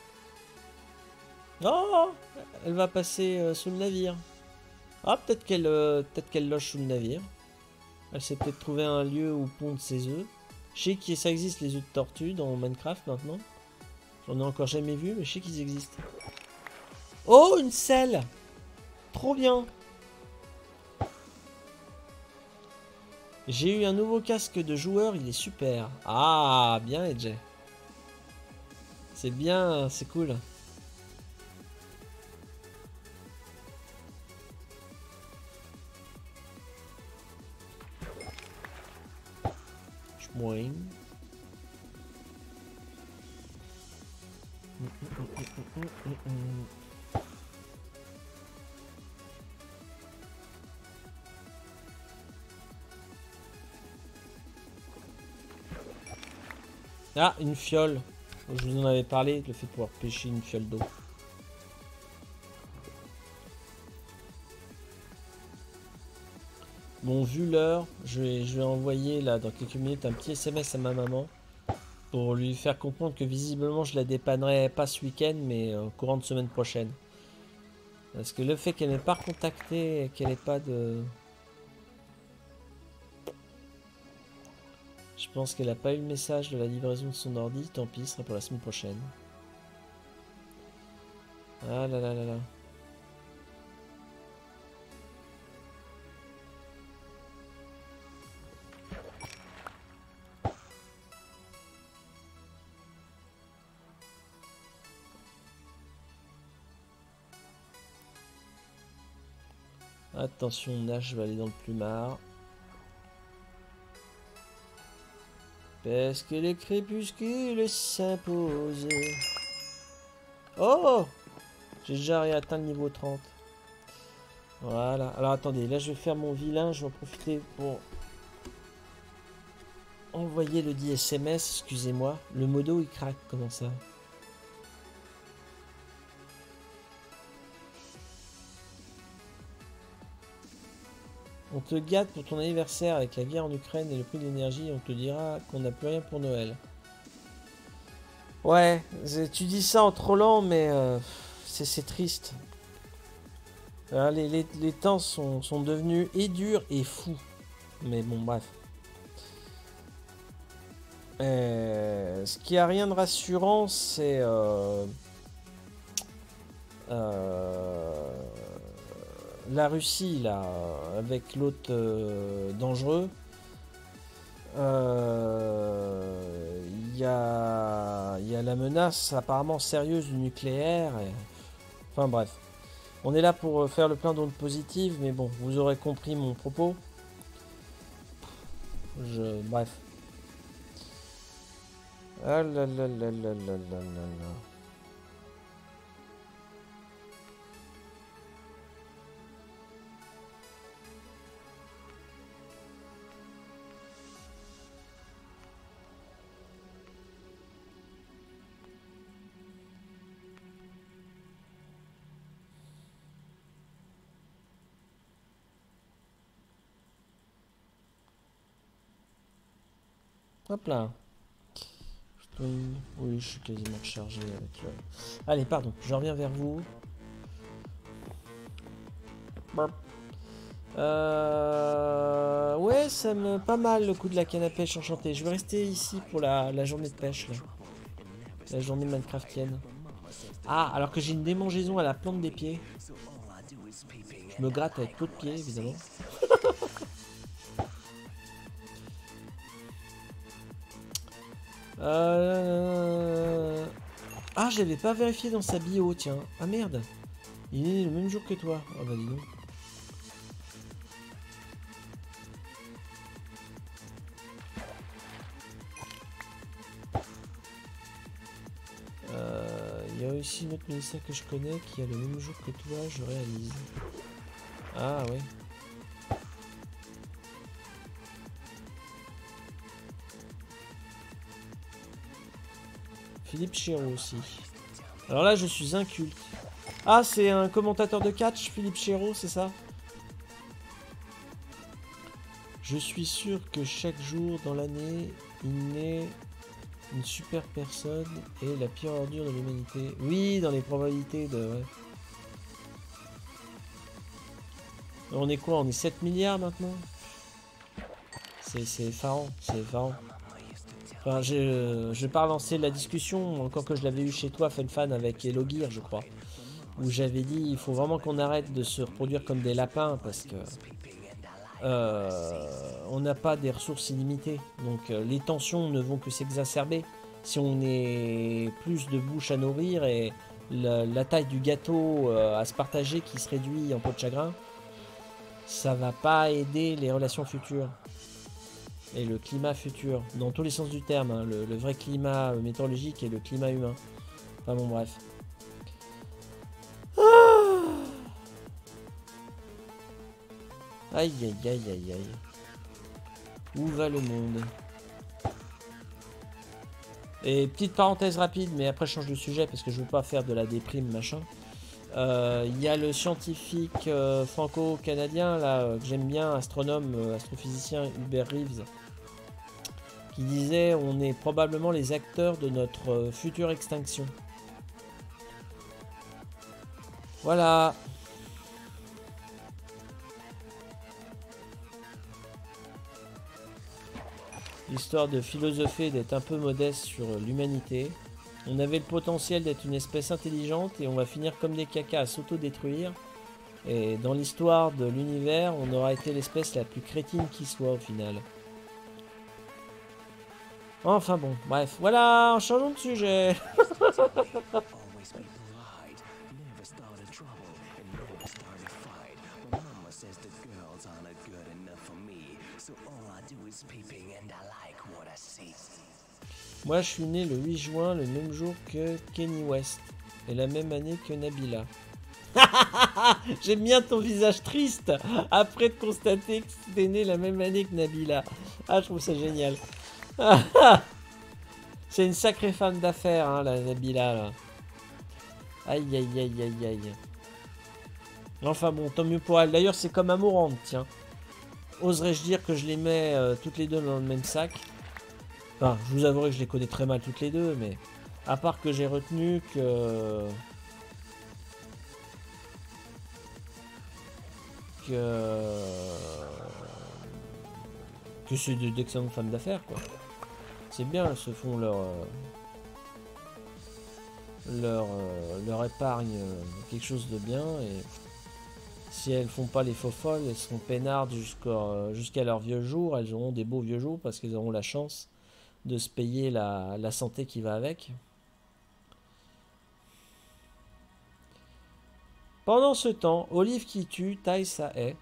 A: Oh, elle va passer sous le navire. Ah, peut-être qu'elle loge sous le navire. Elle s'est peut-être trouvé un lieu où pondre ses œufs. Je sais que ça existe les œufs de tortue dans Minecraft maintenant. J'en ai encore jamais vu, mais je sais qu'ils existent. Oh, une selle! Trop bien! J'ai eu un nouveau casque de joueur, il est super. Ah, bien Edge. C'est bien, c'est cool. Chmoing. Ah, une fiole. Je vous en avais parlé, le fait de pouvoir pêcher une fiole d'eau. Bon, vu l'heure, je vais envoyer là dans quelques minutes un petit SMS à ma maman pour lui faire comprendre que visiblement je la dépannerai pas ce week-end mais courant de semaine prochaine. Parce que le fait qu'elle m'ait pas recontacté et qu'elle n'ait pas de... Je pense qu'elle n'a pas eu le message de la livraison de son ordi, tant pis, ce sera pour la semaine prochaine. Ah là là là là. Attention, Nash va aller dans le plumard. Parce que le crépuscule s'impose. Oh! J'ai déjà atteint le niveau 30. Voilà. Alors attendez, là je vais faire mon vilain. Je vais en profiter pour envoyer le dit SMS. Excusez-moi. Le modo il craque. Comment ça? On te gâte pour ton anniversaire avec la guerre en Ukraine et le prix de l'énergie. On te dira qu'on n'a plus rien pour Noël. Ouais, tu dis ça en trollant, mais c'est triste. Les temps sont devenus et durs et fous. Mais bon, bref. Ce qui a rien de rassurant, c'est la Russie, là, avec l'autre dangereux. Il y a la menace apparemment sérieuse du nucléaire. Enfin bref. On est là pour faire le plein d'ondes positives, mais bon, vous aurez compris mon propos. Bref. Ah là là là là là là là. Hop là. Oui, je suis quasiment rechargé avec... Allez, pardon, je reviens vers vous. Ouais, ça me... Pas mal le coup de la canne à pêche enchantée. Je vais rester ici pour la journée de pêche, là. La journée Minecraftienne. Ah, alors que j'ai une démangeaison à la plante des pieds. Je me gratte avec peu de pieds, évidemment. Ah, j'avais pas vérifié dans sa bio, tiens. Ah merde. Il est né le même jour que toi. Ah bah dis donc. Il y a aussi une autre Mélissa que je connais qui a le même jour que toi, je réalise. Ah ouais. Philippe Chéreau aussi. Alors là, je suis inculte. Ah, c'est un commentateur de catch, Philippe Chéreau, c'est ça? Je suis sûr que chaque jour dans l'année, il naît une super personne et la pire ordure de l'humanité. Oui, dans les probabilités de... Ouais. On est quoi? On est 7 milliards maintenant? C'est effarant, c'est effarant. Enfin, je vais pas relancer la discussion, encore que je l'avais eu chez toi, FunFan, avec Hello Gear, je crois. Où j'avais dit, il faut vraiment qu'on arrête de se reproduire comme des lapins, parce que... on n'a pas des ressources illimitées. Donc les tensions ne vont que s'exacerber. Si on est plus de bouche à nourrir et la taille du gâteau à se partager qui se réduit en peau de chagrin, ça va pas aider les relations futures. Et le climat futur, dans tous les sens du terme, hein, le vrai climat météorologique et le climat humain. Enfin bon, bref. Aïe aïe aïe aïe aïe. Où va le monde? Et petite parenthèse rapide, mais après je change de sujet parce que je veux pas faire de la déprime machin. Il y a le scientifique franco-canadien là que j'aime bien, astronome, astrophysicien Hubert Reeves, qui disait on est probablement les acteurs de notre future extinction. Voilà. Histoire de philosopher, d'être un peu modeste sur l'humanité. On avait le potentiel d'être une espèce intelligente et on va finir comme des cacas à s'auto-détruire. Et dans l'histoire de l'univers, on aura été l'espèce la plus crétine qui soit au final. Enfin bon, bref, voilà, changeons de sujet. Moi, je suis né le 8 juin, le même jour que Kenny West, et la même année que Nabila. J'aime bien ton visage triste, après de constater que t'es né la même année que Nabila. Ah, je trouve ça génial. C'est une sacrée femme d'affaires, hein, la Nabila, là. Aïe, aïe, aïe, aïe, aïe. Enfin bon, tant mieux pour elle. D'ailleurs, c'est comme Amourante, tiens. Oserais-je dire que je les mets toutes les deux dans le même sac? Enfin, je vous avouerai que je les connais très mal toutes les deux, mais à part que j'ai retenu que c'est d'excellentes femmes d'affaires, quoi. C'est bien, elles se font leur épargne quelque chose de bien, et si elles font pas les faux folles, elles seront peinardes jusqu'à leurs vieux jours. Elles auront des beaux vieux jours parce qu'elles auront la chance de se payer la santé qui va avec. Pendant ce temps, Olive qui tue taille sa haie.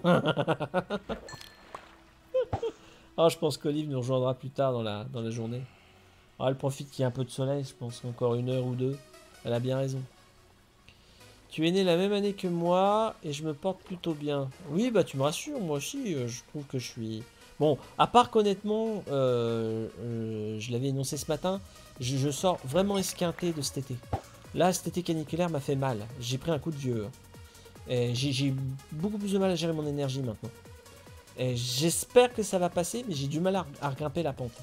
A: Oh, je pense qu'Olive nous rejoindra plus tard dans la journée. Oh, elle profite qu'il y ait un peu de soleil, je pense, encore 1 heure ou 2. Elle a bien raison. Tu es né la même année que moi et je me porte plutôt bien. Oui, bah tu me rassures, moi aussi, je trouve que je suis... Bon, à part qu'honnêtement, je l'avais énoncé ce matin, je sors vraiment esquinté de cet été. Là, cet été caniculaire m'a fait mal. J'ai pris un coup de vieux. J'ai beaucoup plus de mal à gérer mon énergie maintenant. J'espère que ça va passer, mais j'ai du mal à regrimper la pente.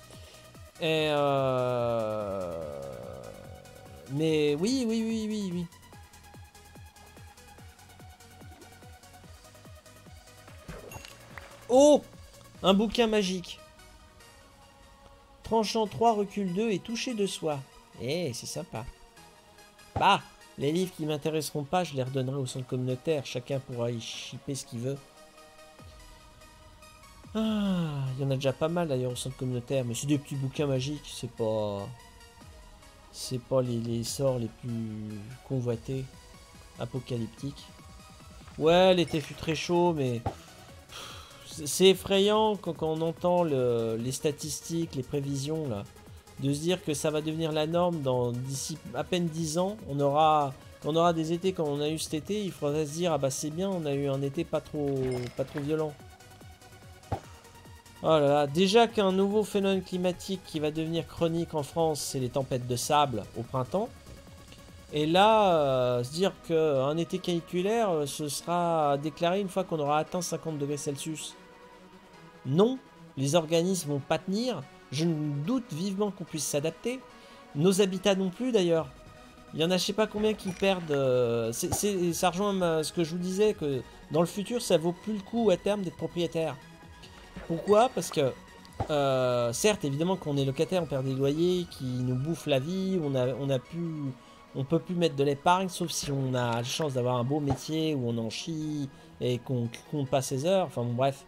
A: Mais oui. Oh! Un bouquin magique. Tranchant 3, recul 2 et toucher de soi. Eh, c'est sympa. Bah, les livres qui m'intéresseront pas, je les redonnerai au centre communautaire. Chacun pourra y chipper ce qu'il veut. Ah, il y en a déjà pas mal d'ailleurs au centre communautaire, mais c'est des petits bouquins magiques, c'est pas les sorts les plus convoités, apocalyptiques. Ouais, l'été fut très chaud, mais c'est effrayant quand on entend les statistiques, les prévisions là, de se dire que ça va devenir la norme d'ici à peine 10 ans. On aura des étés comme on a eu cet été, il faudra se dire ah bah c'est bien, on a eu un été pas trop violent. Oh là là, déjà qu'un nouveau phénomène climatique qui va devenir chronique en France, c'est les tempêtes de sable au printemps. Et là, se dire qu'un été caniculaire, ce sera déclaré une fois qu'on aura atteint 50 degrés Celsius. Non, les organismes vont pas tenir. Je doute vivement qu'on puisse s'adapter. Nos habitats non plus d'ailleurs. Il y en a je sais pas combien qui perdent. Ça rejoint ce que je vous disais, que dans le futur, ça vaut plus le coup à terme d'être propriétaire. Pourquoi? Parce que, certes, évidemment, qu'on est locataire, on perd des loyers qui nous bouffent la vie, on peut plus mettre de l'épargne, sauf si on a la chance d'avoir un beau métier où on en chie et qu'on compte pas ses heures. Enfin bon, bref.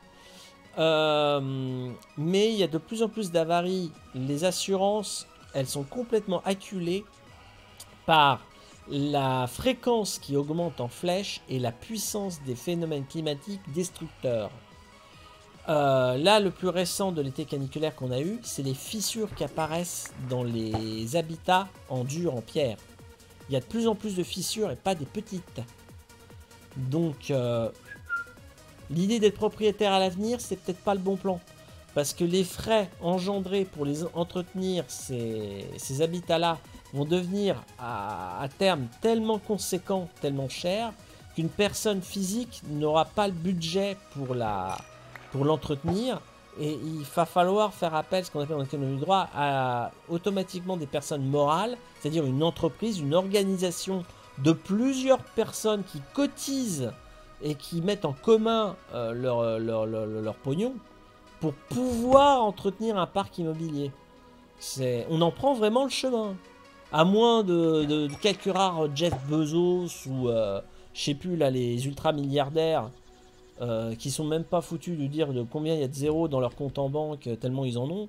A: Mais il y a de plus en plus d'avaries. Les assurances, elles sont complètement acculées par la fréquence qui augmente en flèche et la puissance des phénomènes climatiques destructeurs. Là, le plus récent de l'été caniculaire qu'on a eu, c'est les fissures qui apparaissent dans les habitats en dur, en pierre. Il y a de plus en plus de fissures et pas des petites. Donc, l'idée d'être propriétaire à l'avenir, c'est peut-être pas le bon plan. Parce que les frais engendrés pour les entretenir, ces habitats-là, vont devenir à terme tellement conséquents, tellement chers, qu'une personne physique n'aura pas le budget pour l'entretenir. Et il va falloir faire appel, ce qu'on appelle en économie du droit, à automatiquement des personnes morales, c'est-à-dire une entreprise, une organisation de plusieurs personnes qui cotisent et qui mettent en commun leur pognon pour pouvoir entretenir un parc immobilier. On en prend vraiment le chemin. À moins de quelques rares Jeff Bezos ou je sais plus là, les ultra milliardaires qui sont même pas foutus de dire de combien il y a de zéros dans leur compte en banque tellement ils en ont.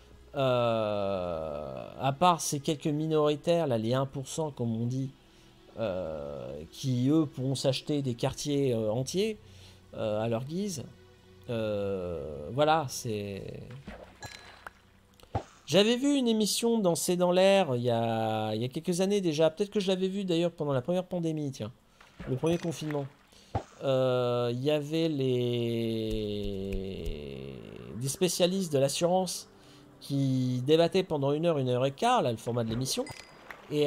A: À part ces quelques minoritaires là, les 1% comme on dit, qui eux pourront s'acheter des quartiers entiers à leur guise. Voilà, c'est... J'avais vu une émission dans C'est dans l'air il y a quelques années déjà. Peut-être que je l'avais vu d'ailleurs pendant la première pandémie, tiens. Le premier confinement. Il y avait des spécialistes de l'assurance qui débattaient pendant 1 heure et quart, là, le format de l'émission. Et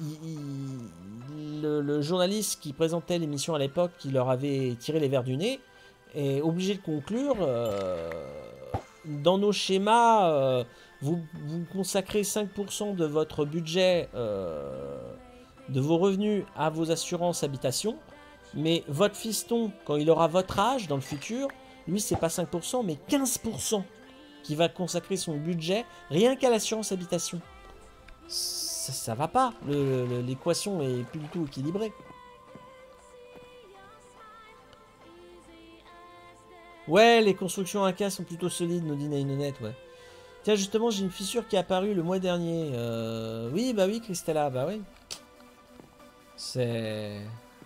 A: le journaliste qui présentait l'émission à l'époque, qui leur avait tiré les verres du nez, est obligé de conclure dans nos schémas, vous consacrez 5% de votre budget, de vos revenus à vos assurances habitation, mais votre fiston, quand il aura votre âge dans le futur, lui c'est pas 5% mais 15% qui va consacrer son budget rien qu'à l'assurance habitation. Ça va pas, l'équation est plus du tout équilibrée. Ouais, les constructions AK sont plutôt solides, nous dit Nainonette, ouais. Tiens, justement, j'ai une fissure qui est apparue le mois dernier. Oui, bah oui, Christella, bah oui. C'est...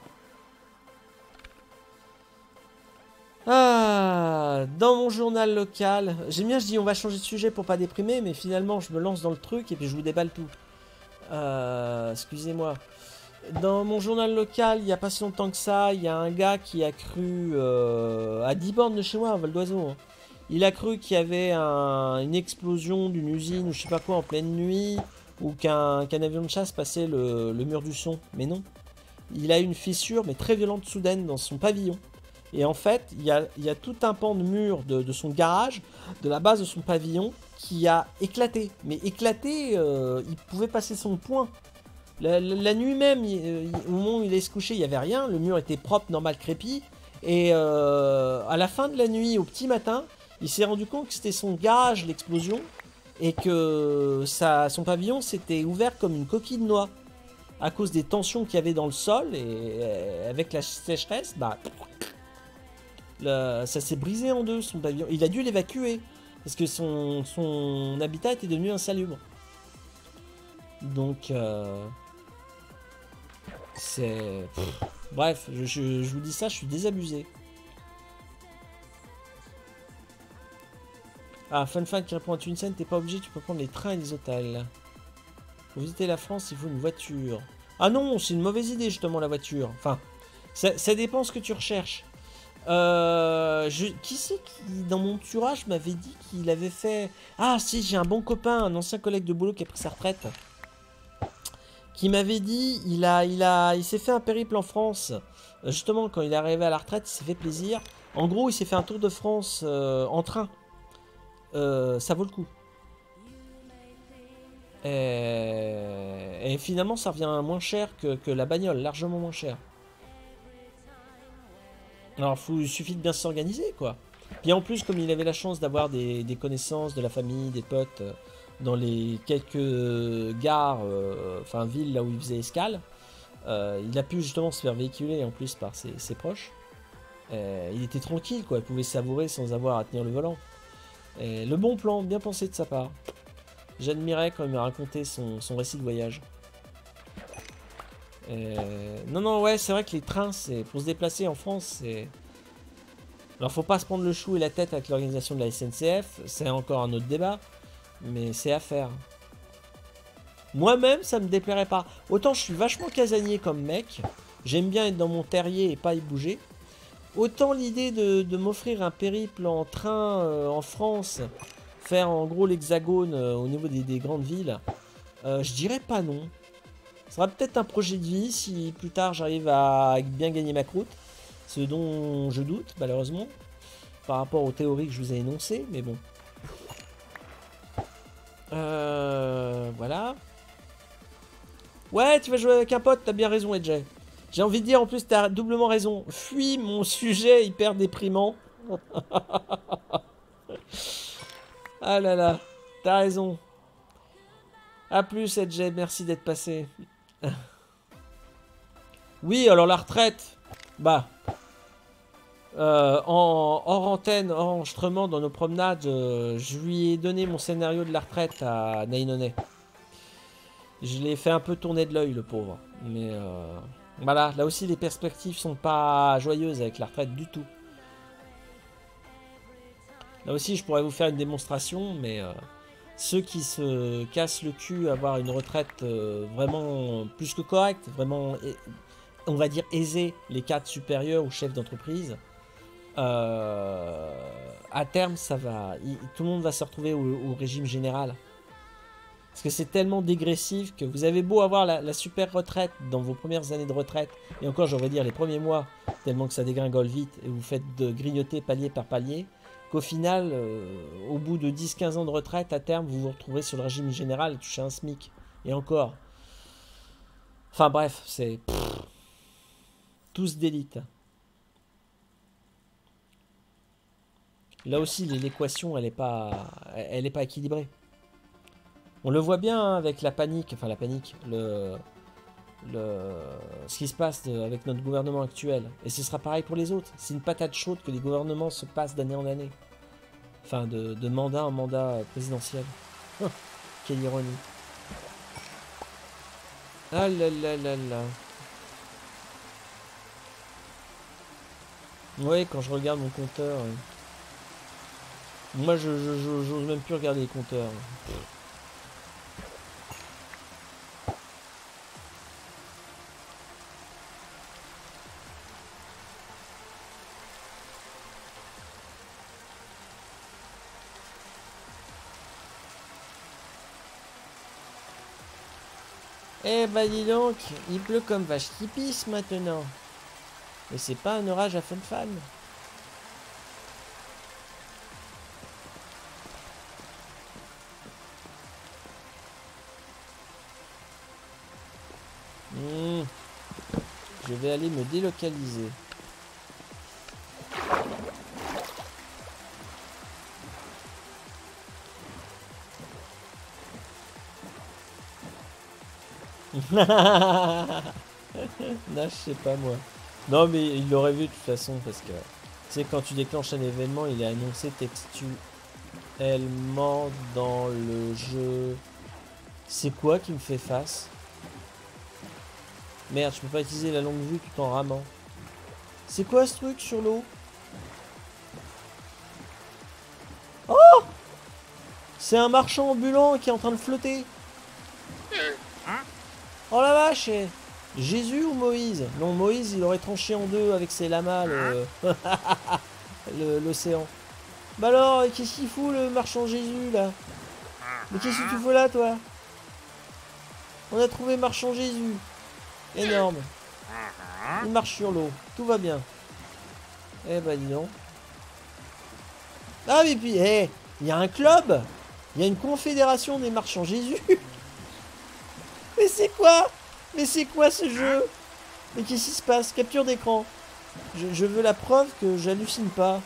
A: Ah, dans mon journal local, j'aime bien, je dis on va changer de sujet pour pas déprimer, mais finalement je me lance dans le truc et puis je vous déballe tout. Excusez-moi. Dans mon journal local, il n'y a pas si longtemps que ça, il y a un gars qui a cru, à 10 bornes de chez moi, à Val d'Oiseau, hein. Il a cru qu'il y avait une explosion d'une usine ou je sais pas quoi en pleine nuit, ou qu'un avion de chasse passait le mur du son, mais non. Il a eu une fissure, mais très violente soudaine, dans son pavillon. Et en fait, il y a tout un pan de mur de son garage, de la base de son pavillon, qui a éclaté. Mais éclaté, il pouvait passer son poing. La nuit même, au moment où il allait se coucher, il n'y avait rien. Le mur était propre, normal, crépi. Et à la fin de la nuit, au petit matin, il s'est rendu compte que c'était son garage, l'explosion. Et que son pavillon s'était ouvert comme une coquille de noix. À cause des tensions qu'il y avait dans le sol. Et avec la sécheresse, bah... ça s'est brisé en deux, son pavillon. Il a dû l'évacuer parce que son habitat était devenu insalubre. Donc c'est... Bref, je vous dis ça, je suis désabusé. Ah, Fun qui répond à Twinsen, t'es pas obligé, tu peux prendre les trains et les hôtels. Pour visiter la France, il faut une voiture. Ah non, c'est une mauvaise idée justement la voiture. Enfin, ça dépend ce que tu recherches. Qui c'est qui, dans mon entourage, m'avait dit qu'il avait fait... Ah si, j'ai un bon copain, un ancien collègue de boulot qui a pris sa retraite. qui m'avait dit, il s'est fait un périple en France. Justement, quand il est arrivé à la retraite, il s'est fait plaisir. En gros, il s'est fait un tour de France en train. Ça vaut le coup. Et finalement, ça revient moins cher que la bagnole, largement moins cher. Alors, il suffit de bien s'organiser, quoi. Puis en plus, comme il avait la chance d'avoir des connaissances, de la famille, des potes, dans les quelques gares, enfin villes là où il faisait escale, il a pu justement se faire véhiculer en plus par ses proches. Il était tranquille, quoi. Il pouvait savourer sans avoir à tenir le volant. Le bon plan, bien pensé de sa part. J'admirais quand il m'a raconté son récit de voyage. Non, ouais, c'est vrai que les trains, pour se déplacer en France, c'est... Alors, faut pas se prendre le chou et la tête avec l'organisation de la SNCF, c'est encore un autre débat, mais c'est à faire. Moi-même, ça me déplairait pas. Autant je suis vachement casanier comme mec, j'aime bien être dans mon terrier et pas y bouger. Autant l'idée de m'offrir un périple en train en France, faire en gros l'hexagone au niveau des grandes villes, je dirais pas non. Ce sera peut-être un projet de vie si plus tard j'arrive à bien gagner ma croûte, ce dont je doute malheureusement, par rapport aux théories que je vous ai énoncées, mais bon. Voilà. Ouais, tu vas jouer avec un pote, t'as bien raison, Edge. J'ai envie de dire, en plus, t'as doublement raison. Fuis mon sujet hyper déprimant. Ah là là, t'as raison. A plus, Edge, merci d'être passé. Oui, alors la retraite. Bah. Hors antenne, hors enregistrement, dans nos promenades, je lui ai donné mon scénario de la retraite à Nainone. Je l'ai fait un peu tourner de l'œil, le pauvre. Mais voilà, là aussi les perspectives sont pas joyeuses avec la retraite du tout. Là aussi je pourrais vous faire une démonstration, mais ceux qui se cassent le cul à avoir une retraite vraiment plus que correcte, vraiment, on va dire aisée, les cadres supérieurs ou chefs d'entreprise, à terme ça va, tout le monde va se retrouver au régime général. Parce que c'est tellement dégressif que vous avez beau avoir la super retraite dans vos premières années de retraite, et encore j'aurais dire les premiers mois, tellement que ça dégringole vite, et vous faites de grignoter palier par palier, qu'au final, au bout de 10-15 ans de retraite, à terme, vous vous retrouverez sur le régime général et touchez un SMIC. Et encore. Enfin bref, c'est... tous d'élite. Là aussi, l'équation, elle n'est pas équilibrée. On le voit bien hein, avec la panique, enfin la panique, ce qui se passe avec notre gouvernement actuel. Et ce sera pareil pour les autres. C'est une patate chaude que les gouvernements se passent d'année en année. Enfin, de mandat en mandat présidentiel. Oh, quelle ironie. Ah là là là là. Ouais, quand je regarde mon compteur... Moi, j'ose même plus regarder les compteurs. Eh bah dis donc, il pleut comme vache qui pisse maintenant. Et c'est pas un orage à fan. Je vais aller me délocaliser. Non, je sais pas moi. Non, mais il l'aurait vu de toute façon parce que tu sais, quand tu déclenches un événement, il est annoncé textuellement dans le jeu. C'est quoi qui me fait face? Merde, je peux pas utiliser la longue vue tout en ramant. C'est quoi ce truc sur l'eau? Oh! C'est un marchand ambulant qui est en train de flotter. Oh la vache! Jésus ou Moïse? Non, Moïse, il aurait tranché en deux avec ses lamas l'océan. Bah alors, qu'est-ce qu'il fout le marchand Jésus là? Mais qu'est-ce que tu fous là, toi? On a trouvé Marchand Jésus. Énorme. Il marche sur l'eau. Tout va bien. Eh ben dis donc. Ah mais puis, eh, il y a un club. Il y a une confédération des marchands Jésus. Mais c'est quoi? Mais c'est quoi ce jeu? Mais qu'est-ce qui se passe? Capture d'écran. Je veux la preuve que j'hallucine pas.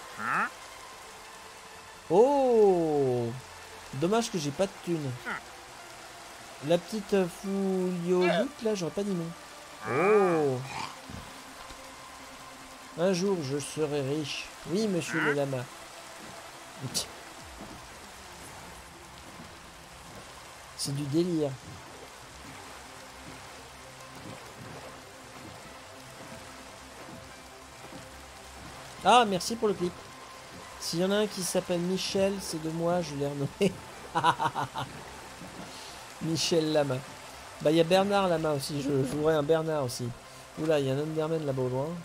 A: Oh! Dommage que j'ai pas de thunes. La petite Fouillot-Bout, là, j'aurais pas dit non. Oh! Un jour, je serai riche. Oui, monsieur le lama. C'est du délire. Ah, merci pour le clip. S'il y en a un qui s'appelle Michel, c'est de moi, je l'ai renommé. Michel Lama. Bah, il y a Bernard Lama aussi, je jouerai un Bernard aussi. Oula, il y a un Underman là-bas au loin.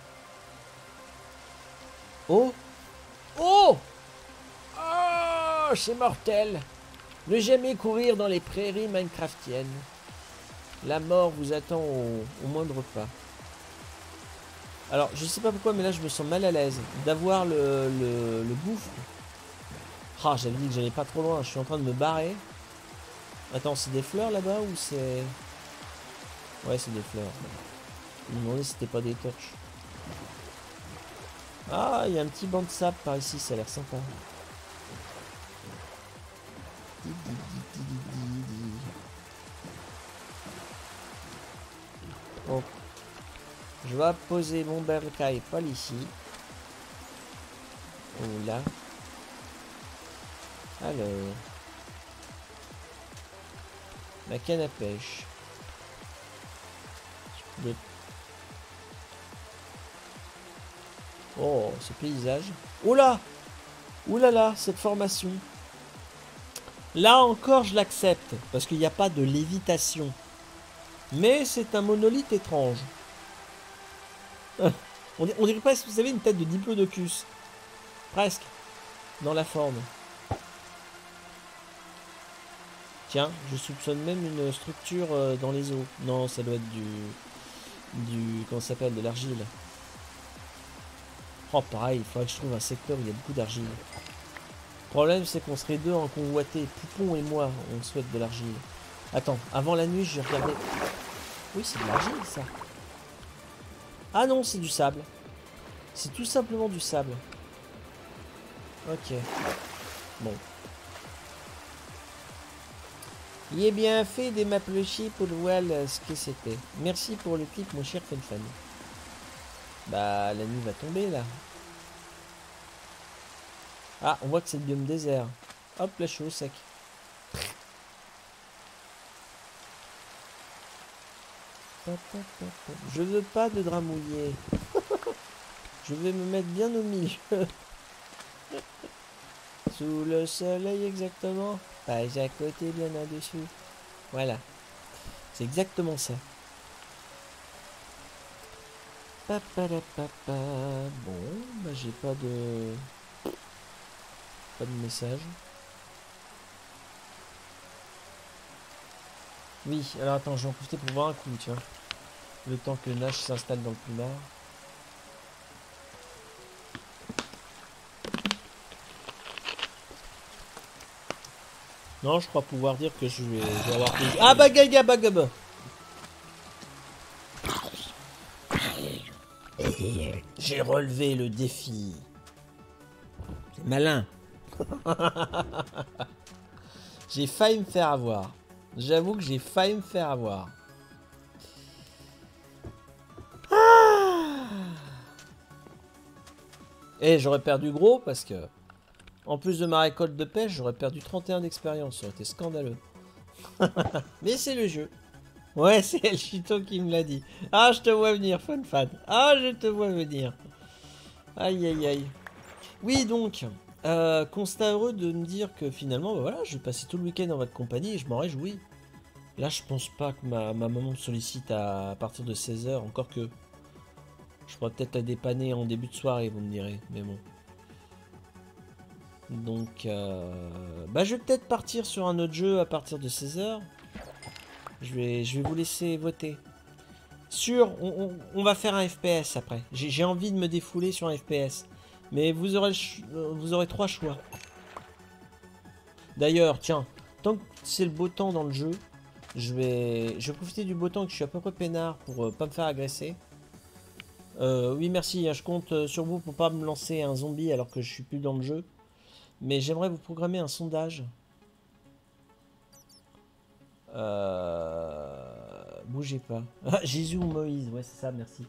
A: Oh! Oh! Oh! C'est mortel! Ne jamais courir dans les prairies minecraftiennes. La mort vous attend au moindre pas. Alors, je sais pas pourquoi, mais là, je me sens mal à l'aise d'avoir le gouffre. Ah, j'avais dit que j'allais pas trop loin. Je suis en train de me barrer. Attends, c'est des fleurs là-bas ou c'est... Ouais, c'est des fleurs. Je me demandais si c'était pas des torches. Ah, il y a un petit banc de sable par ici. Ça a l'air sympa. Bon. Je vais poser mon bercail pas ici. Ou là. Alors. La canne à pêche. Oh, ce paysage. Oh là! Ouh là là, cette formation. Là encore, je l'accepte. Parce qu'il n'y a pas de lévitation. Mais c'est un monolithe étrange. On dirait presque, vous savez, une tête de Diplodocus. Presque. Dans la forme. Tiens, je soupçonne même une structure dans les eaux. Non, ça doit être comment ça s'appelle, de l'argile. Oh, pareil, il faudrait que je trouve un secteur où il y a beaucoup d'argile. Le problème, c'est qu'on serait deux en convoité. Poupon et moi, on souhaite de l'argile. Attends, avant la nuit, je vais regarder. Oui, c'est de l'argile, ça. Ah non, c'est du sable. C'est tout simplement du sable. Ok. Bon. Il est bien fait de m'approcher pour voir ce que c'était. Merci pour le clip, mon cher Funfan. Bah, la nuit va tomber, là. Ah, on voit que c'est le biome désert. Hop, là, je suis au sec. Je veux pas de drap mouillé. Je vais me mettre bien au milieu. Sous le soleil, exactement. Pas à côté, bien au-dessus. Voilà. C'est exactement ça. Papalapapa. Bon, bah j'ai pas de message. Oui, alors attends, je vais en profiter pour voir un coup, tiens. Le temps que Nash s'installe dans le plumard. Non, je crois pouvoir dire que je vais avoir plaisir. Ah bah gaga bagaba. J'ai relevé le défi. C'est malin. J'ai failli me faire avoir. J'avoue que j'ai failli me faire avoir. Et j'aurais perdu gros parce que, en plus de ma récolte de pêche, j'aurais perdu 31 d'expérience. Ça aurait été scandaleux. Mais c'est le jeu. Ouais, c'est El Chito qui me l'a dit. Ah, je te vois venir, Funfan. Ah, je te vois venir. Aïe, aïe, aïe. Oui, donc, constat heureux de me dire que finalement, bah voilà, je vais passer tout le week-end en votre compagnie et je m'en réjouis. Là, je pense pas que ma maman me sollicite à partir de 16h, encore que je pourrais peut-être la dépanner en début de soirée, vous me direz, mais bon. Donc, bah je vais peut-être partir sur un autre jeu à partir de 16h. Je vais vous laisser voter. On va faire un FPS après. J'ai envie de me défouler sur un FPS. Mais vous aurez 3 choix. D'ailleurs, tiens, tant que c'est le beau temps dans le jeu, je vais profiter du beau temps que je suis à peu près peinard pour pas me faire agresser. Oui, merci, hein, je compte sur vous pour pas me lancer un zombie alors que je suis plus dans le jeu. Mais j'aimerais vous programmer un sondage. Bougez pas. Ah, Jésus ou Moïse, ouais c'est ça, merci.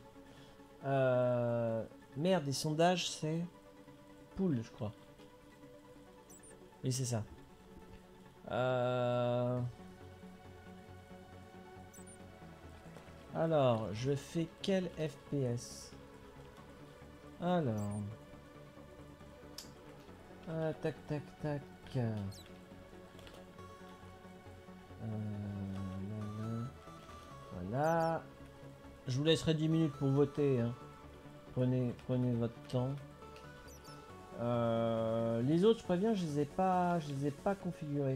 A: Merde, les sondages c'est... Poule, je crois. Oui, c'est ça. Alors, je fais quel FPS? Alors... tac, tac, tac. Voilà. Je vous laisserai 10 minutes pour voter. Hein. Prenez votre temps. Les autres, je préviens, je les ai pas configurés.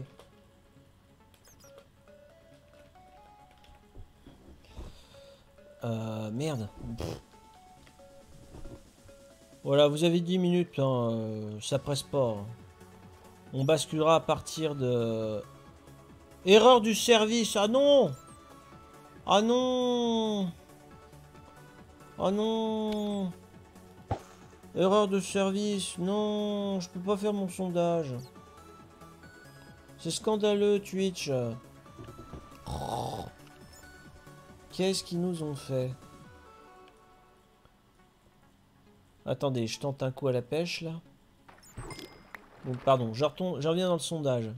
A: Merde. Voilà, vous avez 10 minutes, hein, ça presse pas. Hein. On basculera à partir de... Erreur du service, ah non! Ah non! Ah non! Erreur de service, non! Je peux pas faire mon sondage. C'est scandaleux, Twitch. Oh. Qu'est-ce qu'ils nous ont fait? Attendez, je tente un coup à la pêche, là. Donc, pardon, je reviens dans le sondage.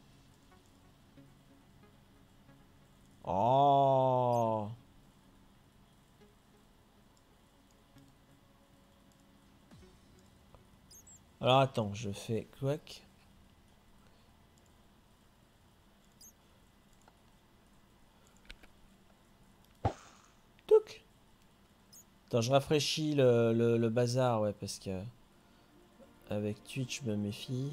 A: Oh! Alors, attends, je fais quack. Touc! Attends, je rafraîchis le bazar, ouais, parce que... Avec Twitch, je me méfie.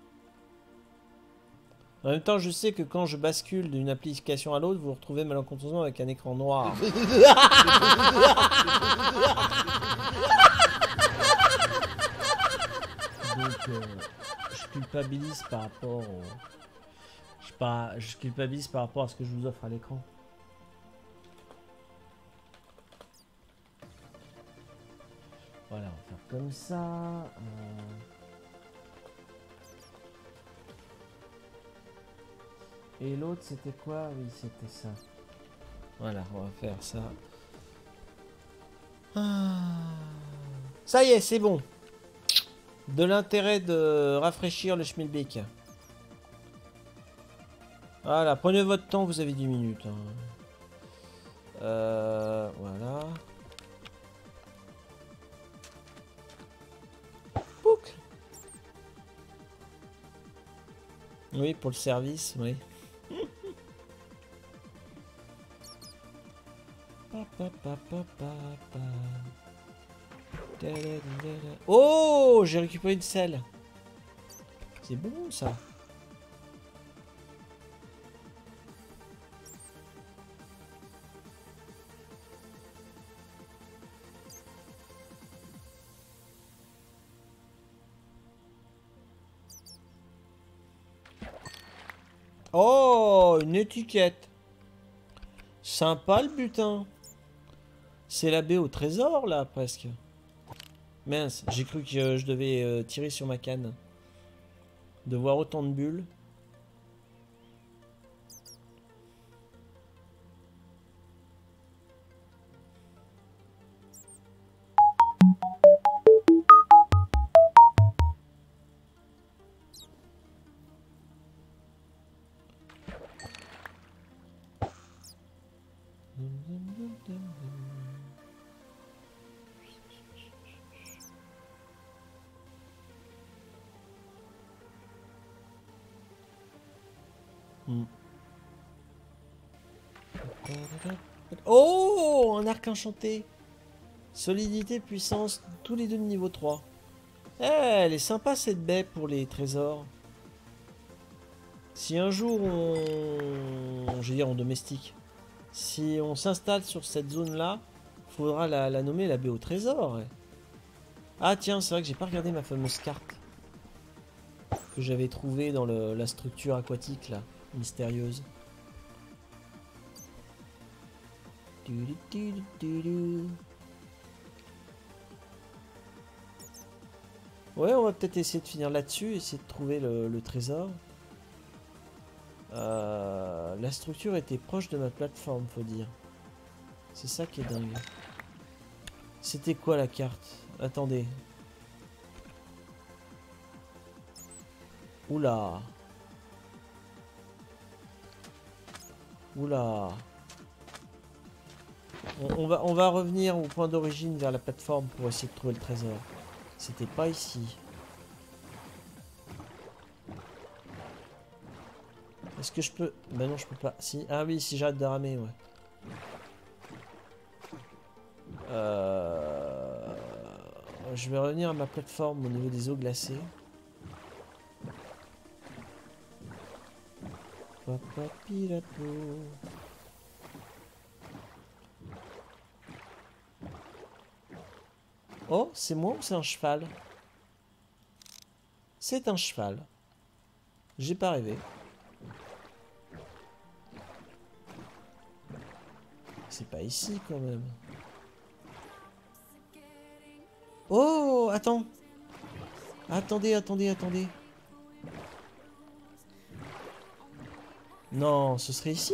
A: En même temps, je sais que quand je bascule d'une application à l'autre, vous vous retrouvez malencontreusement avec un écran noir. Donc, je culpabilise par rapport au... Je culpabilise par rapport à ce que je vous offre à l'écran. Voilà, on va faire comme ça. Et l'autre, c'était quoi? Oui, c'était ça. Voilà, on va faire ça. Ça y est, c'est bon. De l'intérêt de rafraîchir le schmilblick. Voilà, prenez votre temps, vous avez 10 minutes. Hein. Voilà. Pouc. Oui, pour le service, oui. Oh, j'ai récupéré une selle. C'est bon ça. Oh, une étiquette. Sympa le butin. C'est la baie au trésor là presque. Mince, j'ai cru que je devais tirer sur ma canne. De voir autant de bulles. Oh, un arc enchanté. Solidité, puissance, tous les deux de niveau 3. Eh, elle est sympa cette baie pour les trésors. Si un jour on... Je veux dire, on domestique. Si on s'installe sur cette zone-là, faudra la nommer la baie au trésor. Ouais. Ah tiens, c'est vrai que j'ai pas regardé ma fameuse carte que j'avais trouvée dans la structure aquatique là, mystérieuse. Ouais, on va peut-être essayer de finir là-dessus, essayer de trouver le trésor. La structure était proche de ma plateforme, faut dire. C'est ça qui est dingue. C'était quoi la carte? Attendez. Oula. Oula. On va revenir au point d'origine vers la plateforme pour essayer de trouver le trésor. C'était pas ici. Est-ce que je peux... Bah non, je peux pas. Si. Ah oui, si j'arrête de ramer, ouais. Je vais revenir à ma plateforme au niveau des eaux glacées. Papa Pirato. Oh, c'est moi ou c'est un cheval? C'est un cheval. J'ai pas rêvé. C'est pas ici quand même. Oh, attends. Attendez, attendez, attendez. Non, ce serait ici.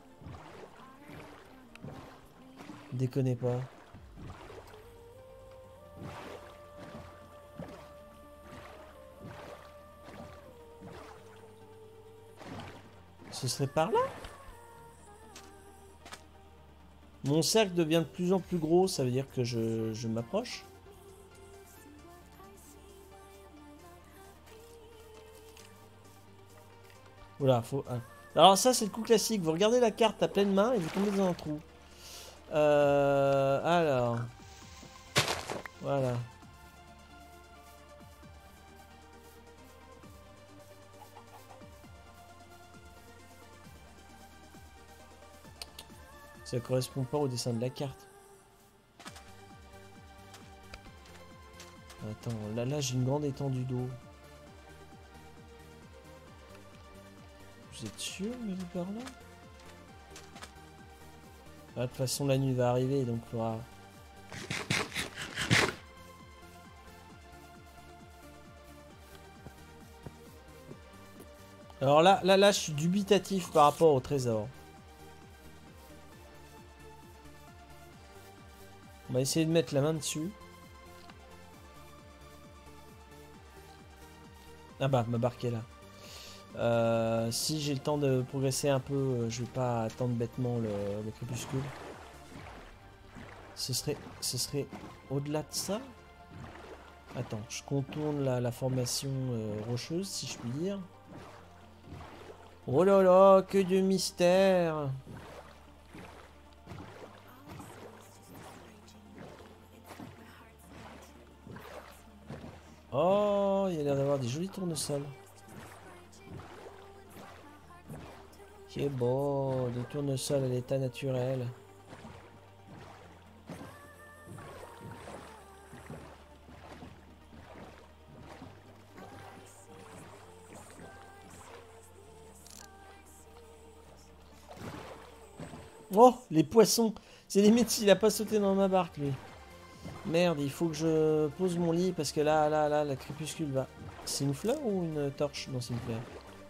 A: Déconnez pas. Ce serait par là? Mon cercle devient de plus en plus gros, ça veut dire que je m'approche. Oula, faut... Ah. Alors ça c'est le coup classique, vous regardez la carte à pleine main et vous tombez dans un trou. Alors... Voilà. Ça correspond pas au dessin de la carte. Attends, là j'ai une grande étendue d'eau. Vous êtes sûr, mais vous par là? Ah, de toute façon, la nuit va arriver, donc il faudra... Alors là, je suis dubitatif par rapport au trésor. On va essayer de mettre la main dessus. Ah bah, ma barque est là. Si j'ai le temps de progresser un peu, je vais pas attendre bêtement le crépuscule. Ce serait au-delà de ça? Attends, je contourne la formation rocheuse, si je puis dire. Oh là là, que de mystère! Oh, il y a l'air d'avoir des jolis tournesols. C'est beau, des tournesols à l'état naturel. Oh, les poissons! C'est limite s'il a pas sauté dans ma barque, lui. Merde, il faut que je pose mon lit parce que là, la crépuscule va... C'est une fleur ou une torche? Non, c'est une fleur.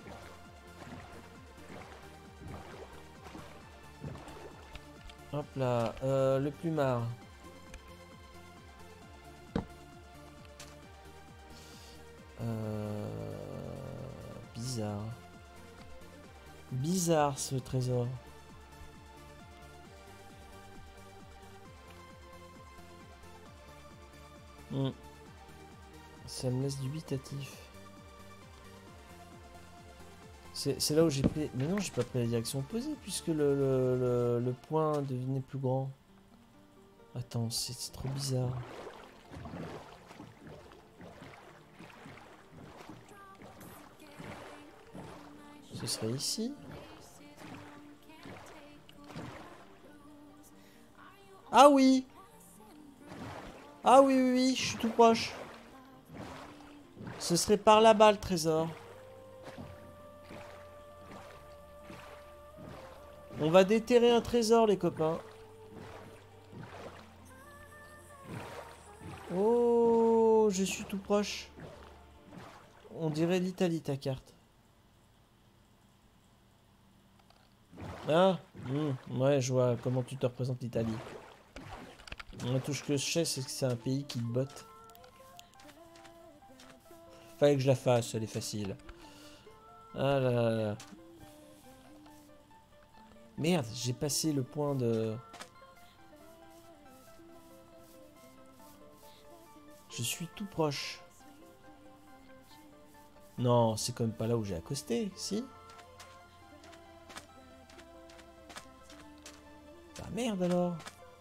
A: Hop là, le plumard. Bizarre. Bizarre ce trésor. Ça me laisse dubitatif. C'est là où j'ai pris... Mais non, j'ai pas pris la direction opposée puisque le point devenait plus grand. Attends, c'est trop bizarre. Ce serait ici? Ah oui! Ah oui, oui, oui, je suis tout proche. Ce serait par là-bas le trésor. On va déterrer un trésor, les copains. Oh, je suis tout proche. On dirait l'Italie, ta carte. Ah, ouais, je vois comment tu te représentes l'Italie. Tout ce que je sais, c'est que c'est un pays qui te botte. Fallait que je la fasse, elle est facile. Ah là là là. Merde, j'ai passé le point de... Je suis tout proche. Non, c'est quand même pas là où j'ai accosté, si? Bah merde alors.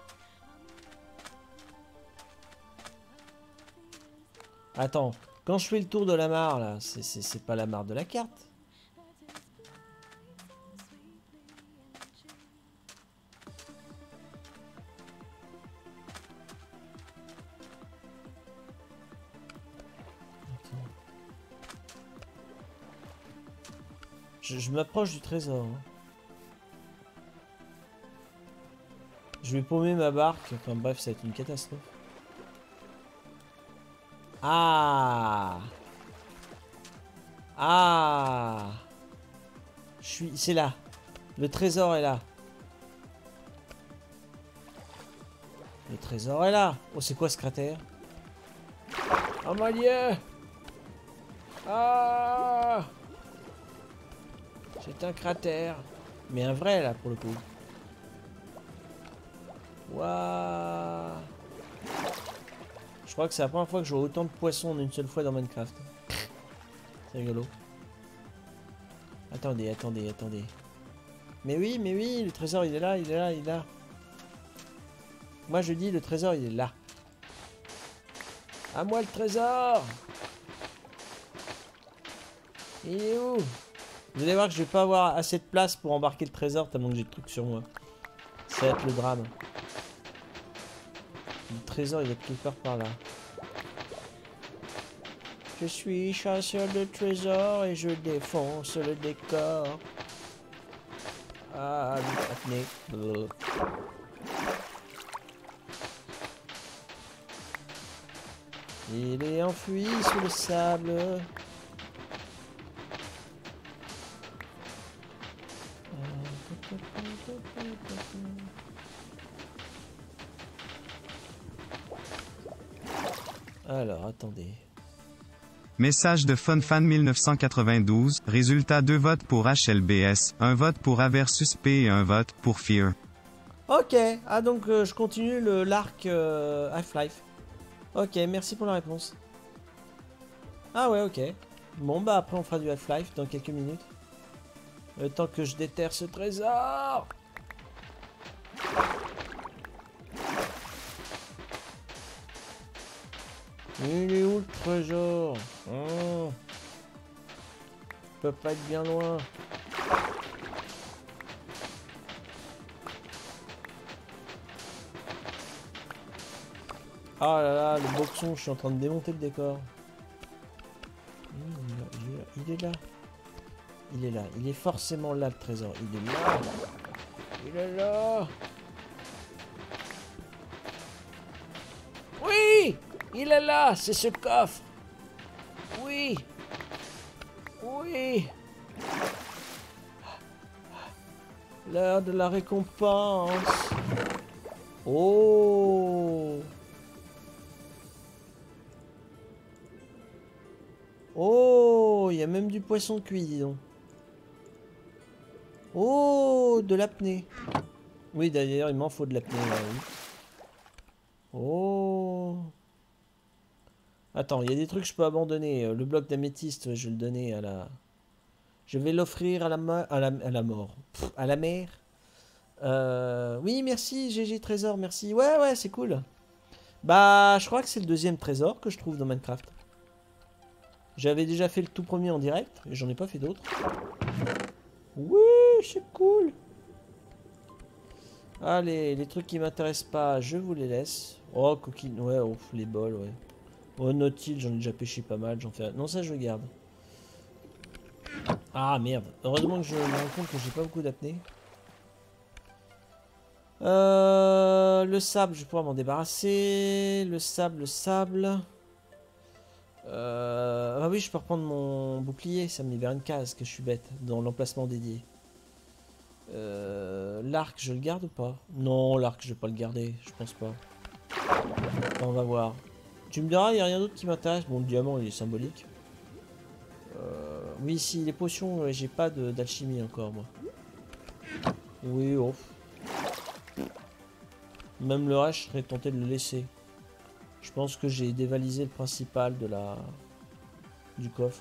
A: Attends, quand je fais le tour de la mare là, c'est pas la mare de la carte. Je m'approche du trésor. Hein. Je vais paumer ma barque. Enfin bref, ça va être une catastrophe. Ah! Ah! C'est là. Le trésor est là. Le trésor est là. Oh, c'est quoi ce cratère? Oh mon Dieu! Ah! C'est un cratère. Mais un vrai là pour le coup. Waouh! Je crois que c'est la première fois que je vois autant de poissons en une seule fois dans Minecraft. C'est rigolo. Attendez, attendez, attendez. Mais oui, le trésor il est là, il est là, il est là. Moi je dis le trésor il est là. À moi le trésor! Il est où? Vous allez voir que je vais pas avoir assez de place pour embarquer le trésor tellement que j'ai de trucs sur moi. Ça va être le drame. Le trésor il est quelque part par là. Je suis chasseur de trésors et je défonce le décor. Ah, apnée. Il est enfui sous le sable. Alors, attendez.
C: Message de FunFan 1992, résultat 2 votes pour HLBS, 1 vote pour A versus P et 1 vote pour Fear.
A: Ok, ah donc je continue l'arc Half-Life. Ok, merci pour la réponse. Ah ouais, ok. Bon bah après on fera du Half-Life dans quelques minutes. Le temps que je déterre ce trésor. Il est où le trésor? Oh. Peut pas être bien loin. Ah là là, le boxon, je suis en train de démonter le décor. Il est là. Il est là. Il est forcément là le trésor. Il est là. Il est là. Oui! Il est là, c'est ce coffre. Oui. Oui. L'heure de la récompense. Oh. Oh, il y a même du poisson cuit, dis donc. Oh, de l'apnée. Oui, d'ailleurs, il m'en faut de l'apnée, là, oui. Oh. Attends, il y a des trucs que je peux abandonner. Le bloc d'améthyste, je vais le donner à la... Je vais l'offrir à la mort. Pff, à la mer. Oui, merci, GG Trésor, merci. Ouais, ouais, c'est cool. Bah, je crois que c'est le deuxième trésor que je trouve dans Minecraft. J'avais déjà fait le tout premier en direct, et j'en ai pas fait d'autres. Oui, c'est cool. Allez, les trucs qui m'intéressent pas, je vous les laisse. Oh, coquine, ouais, oh, les bols, ouais. Oh, Nautil, j'en ai déjà pêché pas mal, j'en fais... Non, ça, je le garde. Ah, merde. Heureusement que je me rends compte que j'ai pas beaucoup d'apnée. Le sable, je vais pouvoir m'en débarrasser. Le sable. Ah oui, je peux reprendre mon bouclier, ça me libère une case, que je suis bête, dans l'emplacement dédié. L'arc, je le garde ou pas? Non, l'arc, je vais pas le garder, je pense pas. Attends, on va voir. Tu me diras, il n'y a rien d'autre qui m'intéresse. Bon, le diamant, il est symbolique. Oui, si, les potions, j'ai pas d'alchimie encore, moi. Oui, oh. Même le reste, je serais tenté de le laisser. Je pense que j'ai dévalisé le principal de du coffre.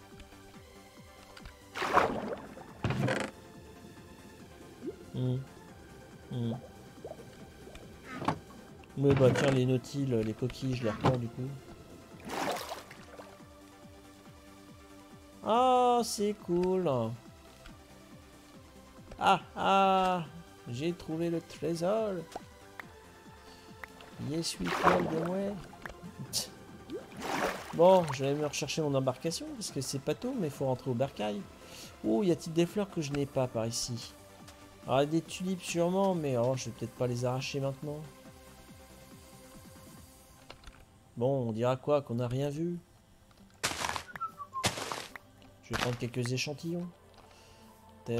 A: Oui, bah tiens, les nautiles, les coquilles, je les reprends du coup. Ah, c'est cool. Ah, j'ai trouvé le trésor. Yes, we can, de moi. Bon, je vais aller me rechercher mon embarcation parce que c'est pas tôt, mais il faut rentrer au bercail. Oh, y a-t-il des fleurs que je n'ai pas par ici? Ah, des tulipes sûrement, mais oh, je vais peut-être pas les arracher maintenant. Bon, on dira quoi? Qu'on n'a rien vu. Je vais prendre quelques échantillons. Je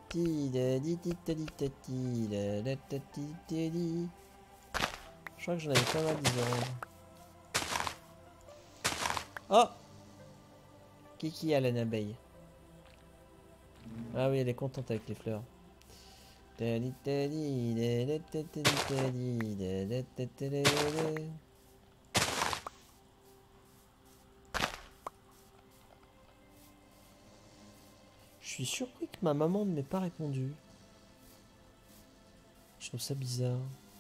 A: crois que j'en avais pas mal des oranges. Oh! Kiki à l'abeille. Ah oui, elle est contente avec les fleurs. Je suis surpris que ma maman ne m'ait pas répondu. Je trouve ça bizarre.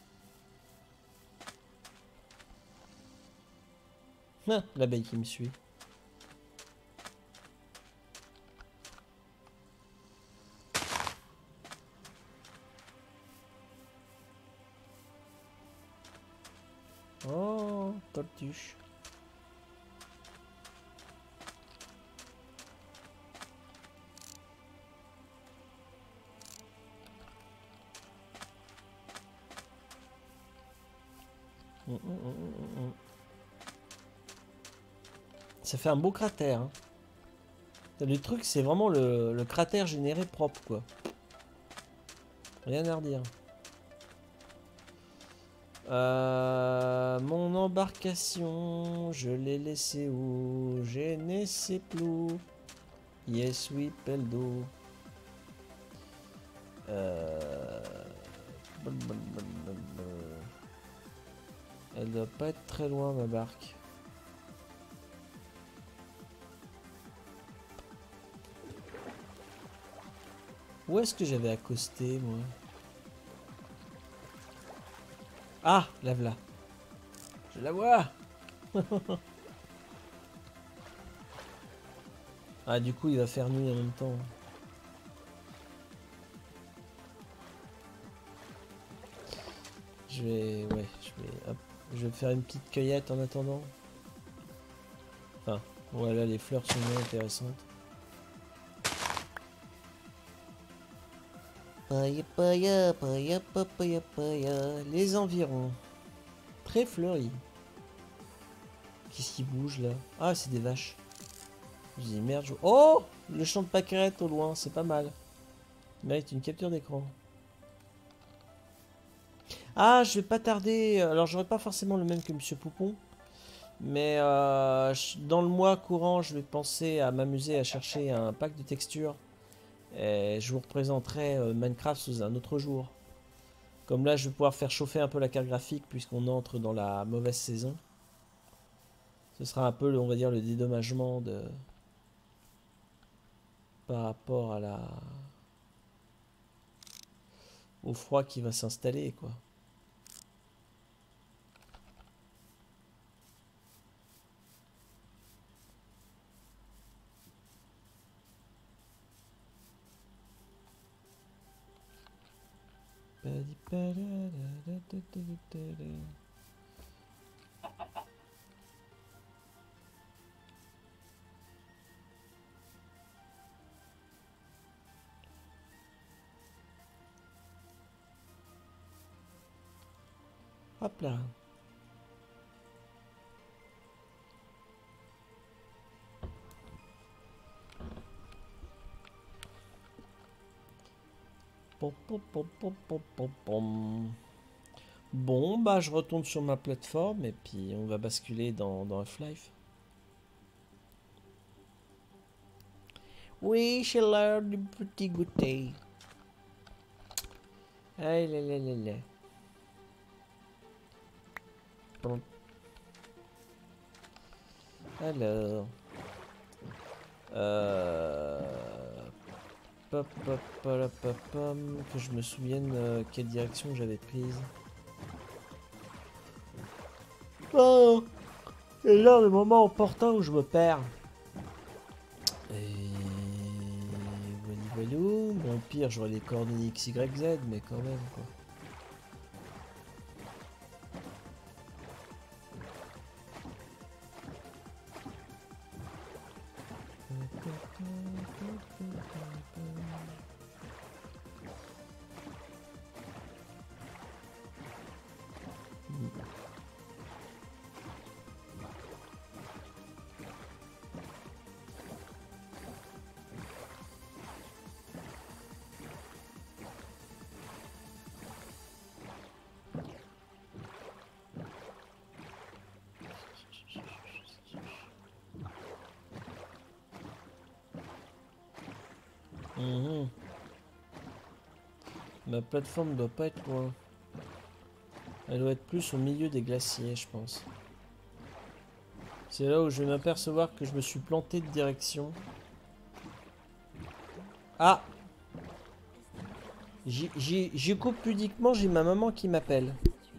A: Ah, l'abeille qui me suit. Oh, tortuche. Ça fait un beau cratère. Hein. Le truc, c'est vraiment le cratère généré propre, quoi. Rien à redire. Mon embarcation, je l'ai laissée où? Je ne sais plus. Yes, oui, peldo. Elle doit pas être très loin, ma barque. Où est-ce que j'avais accosté, moi? Ah, la voilà. Je la vois. Ah, du coup, il va faire nuit en même temps. Ouais, hop, je vais faire une petite cueillette en attendant. Enfin, voilà, les fleurs sont moins intéressantes. Les environs. Très fleuris. Qu'est-ce qui bouge là? Ah, c'est des vaches. Je dis merde. Oh! Le champ de pâquerettes au loin, c'est pas mal. Il mérite une capture d'écran. Ah, je vais pas tarder. Alors, j'aurai pas forcément le même que Monsieur Poupon. Mais dans le mois courant, je vais penser à m'amuser à chercher un pack de textures. Et je vous représenterai Minecraft sous un autre jour. Comme là, je vais pouvoir faire chauffer un peu la carte graphique puisqu'on entre dans la mauvaise saison. Ce sera un peu, on va dire, le dédommagement par rapport à au froid qui va s'installer, quoi. Hop là. Pom, pom, pom, pom, pom, pom, pom. Bon, bah je retourne sur ma plateforme et puis on va basculer dans Half-Life. Oui, j'ai l'heure du petit goûter. Aïe, là, là, là, là. Bon. Alors. Pop, pop, pop, pop, pop, que je me souvienne quelle direction j'avais prise. Oh, c'est l'heure, le moment opportun où je me perds. Et voilà, voilà. Bon, pire, j'aurais les coordonnées X, Y, Z, mais quand même, quoi. Ma plateforme doit pas être loin. Elle doit être plus au milieu des glaciers, je pense. C'est là où je vais m'apercevoir que je me suis planté de direction. Ah! J'y coupe pudiquement, j'ai ma maman qui m'appelle.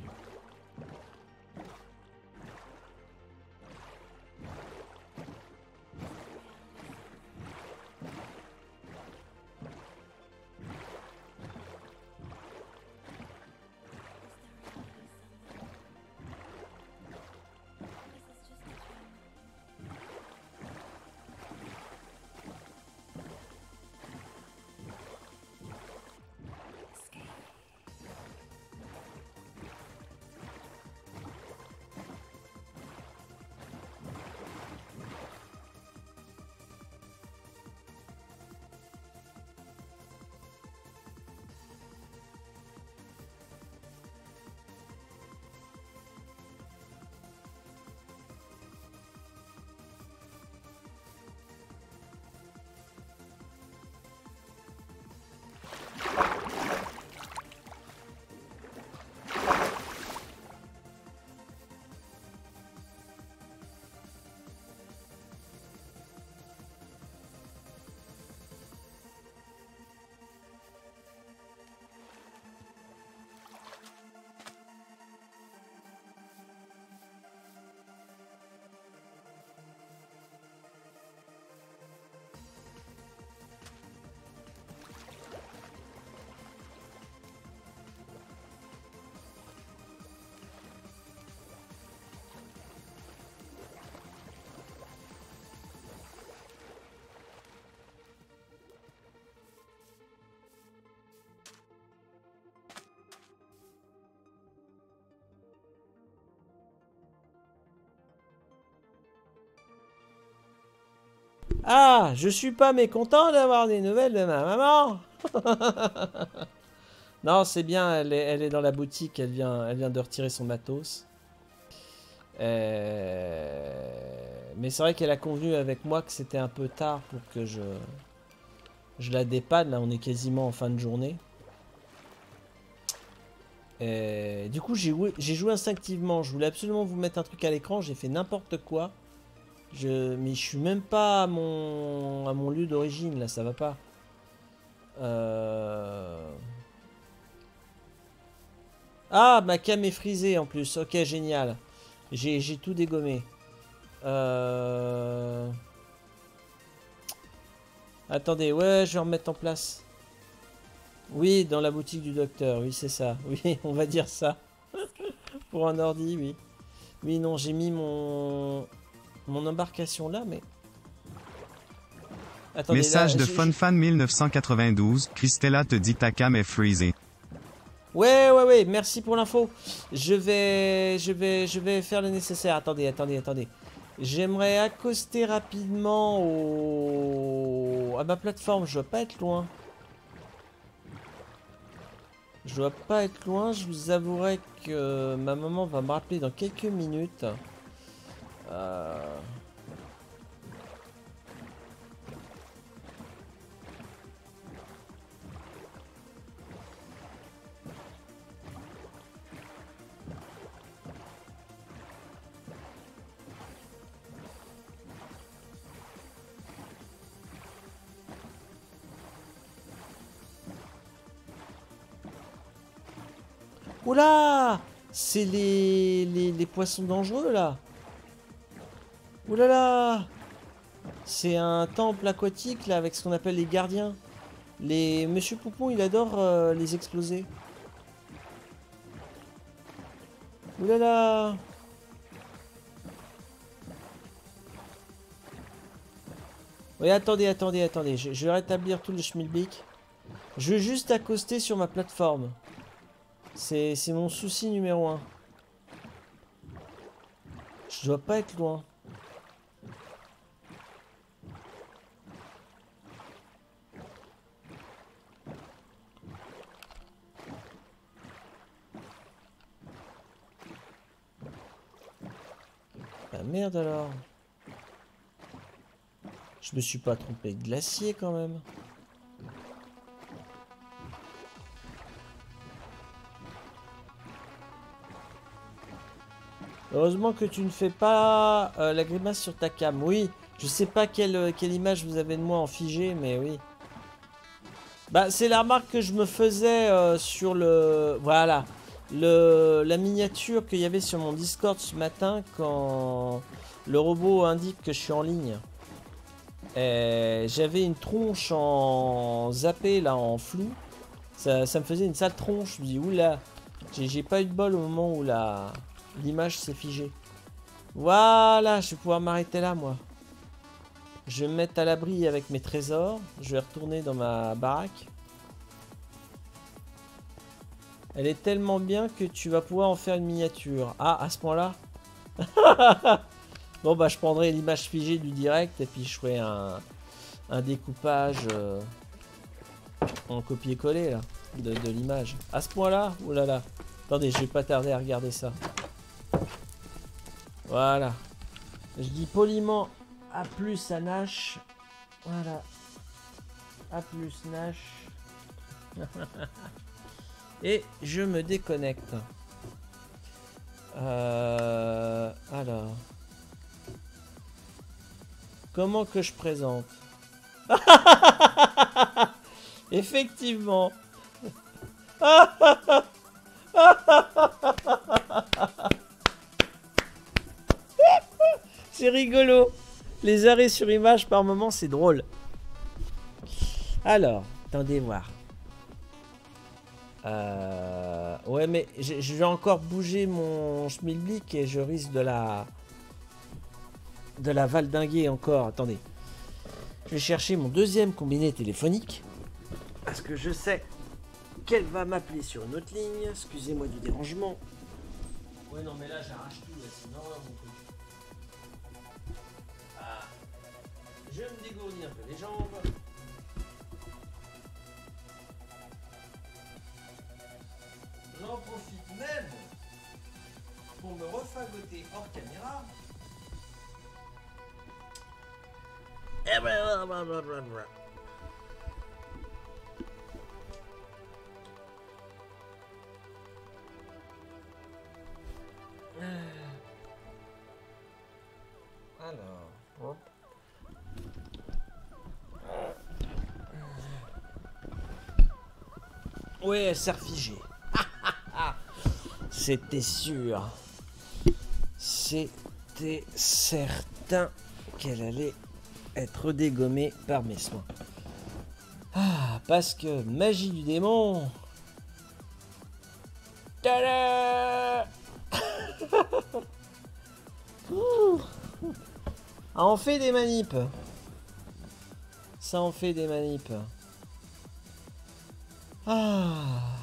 A: Ah, je suis pas mécontent d'avoir des nouvelles de ma maman. Non, c'est bien, elle est dans la boutique, elle vient de retirer son matos. Mais c'est vrai qu'elle a convenu avec moi que c'était un peu tard pour que je la dépanne. Là, on est quasiment en fin de journée. Du coup, j'ai joué instinctivement. Je voulais absolument vous mettre un truc à l'écran. J'ai fait n'importe quoi. Mais je suis même pas à mon lieu d'origine. Là, ça va pas. Ah, ma cam est frisée en plus. Ok, génial. J'ai tout dégommé. Attendez, ouais, je vais remettre en place. Oui, dans la boutique du docteur, oui, c'est ça. Oui, on va dire ça. Pour un ordi, oui. Oui, non, j'ai mis mon embarcation là, mais... Attendez,
C: Message
A: là,
C: de FunFan 1992, Christella te dit ta cam est freezée.
A: Ouais, merci pour l'info. Je vais faire le nécessaire. Attendez. J'aimerais accoster rapidement à ma plateforme. Je dois pas être loin. Je vous avouerai que ma maman va me rappeler dans quelques minutes. Oula! C'est les poissons dangereux là! Oulala! C'est un temple aquatique là avec ce qu'on appelle les gardiens. Monsieur Poupon il adore les exploser. Oulala! Oui, attendez. Je vais rétablir tout le schmilblick. Je vais juste accoster sur ma plateforme. C'est mon souci numéro 1. Je dois pas être loin. Ah merde alors. Je me suis pas trompé de glacier quand même. Heureusement que tu ne fais pas la grimace sur ta cam. Oui, je sais pas quelle image vous avez de moi en figé, mais oui. Bah, c'est la remarque que je me faisais sur le... Voilà. La miniature qu'il y avait sur mon Discord ce matin quand le robot indique que je suis en ligne. J'avais une tronche en zappé, là, en flou. Ça me faisait une sale tronche. Je me dis, oula, j'ai pas eu de bol au moment où l'image s'est figée. Voilà, je vais pouvoir m'arrêter là, moi. Je vais me mettre à l'abri avec mes trésors. Je vais retourner dans ma baraque. Elle est tellement bien que tu vas pouvoir en faire une miniature. Ah, à ce point-là. Bon, bah, je prendrai l'image figée du direct et puis je ferai un découpage en copier-coller, là, de l'image. À ce point-là, oh là là. Attendez, je vais pas tarder à regarder ça. Voilà. Je dis poliment à plus à Nash. Voilà. À plus Nash. Et je me déconnecte. Alors. Comment que je présente? Effectivement. C'est rigolo. Les arrêts sur image par moment, c'est drôle. Alors, attendez voir. Ouais, mais je vais encore bouger mon schmilblick et je risque de la valdinguer encore. Attendez. Je vais chercher mon deuxième combiné téléphonique. Parce que je sais qu'elle va m'appeler sur une autre ligne. Excusez-moi du dérangement. Ouais, non, mais là, j'arrache tout. C'est une horreur, mon truc. Ah. Je me dégourdis un peu les jambes. J'en profite même pour me refagoter hors caméra. Alors, ouais, elle s'est refigée. C'était sûr. C'était certain qu'elle allait être dégommée par mes soins. Ah, parce que magie du démon. Tada. Ah, on fait des manips. Ça en fait des manips. Ah.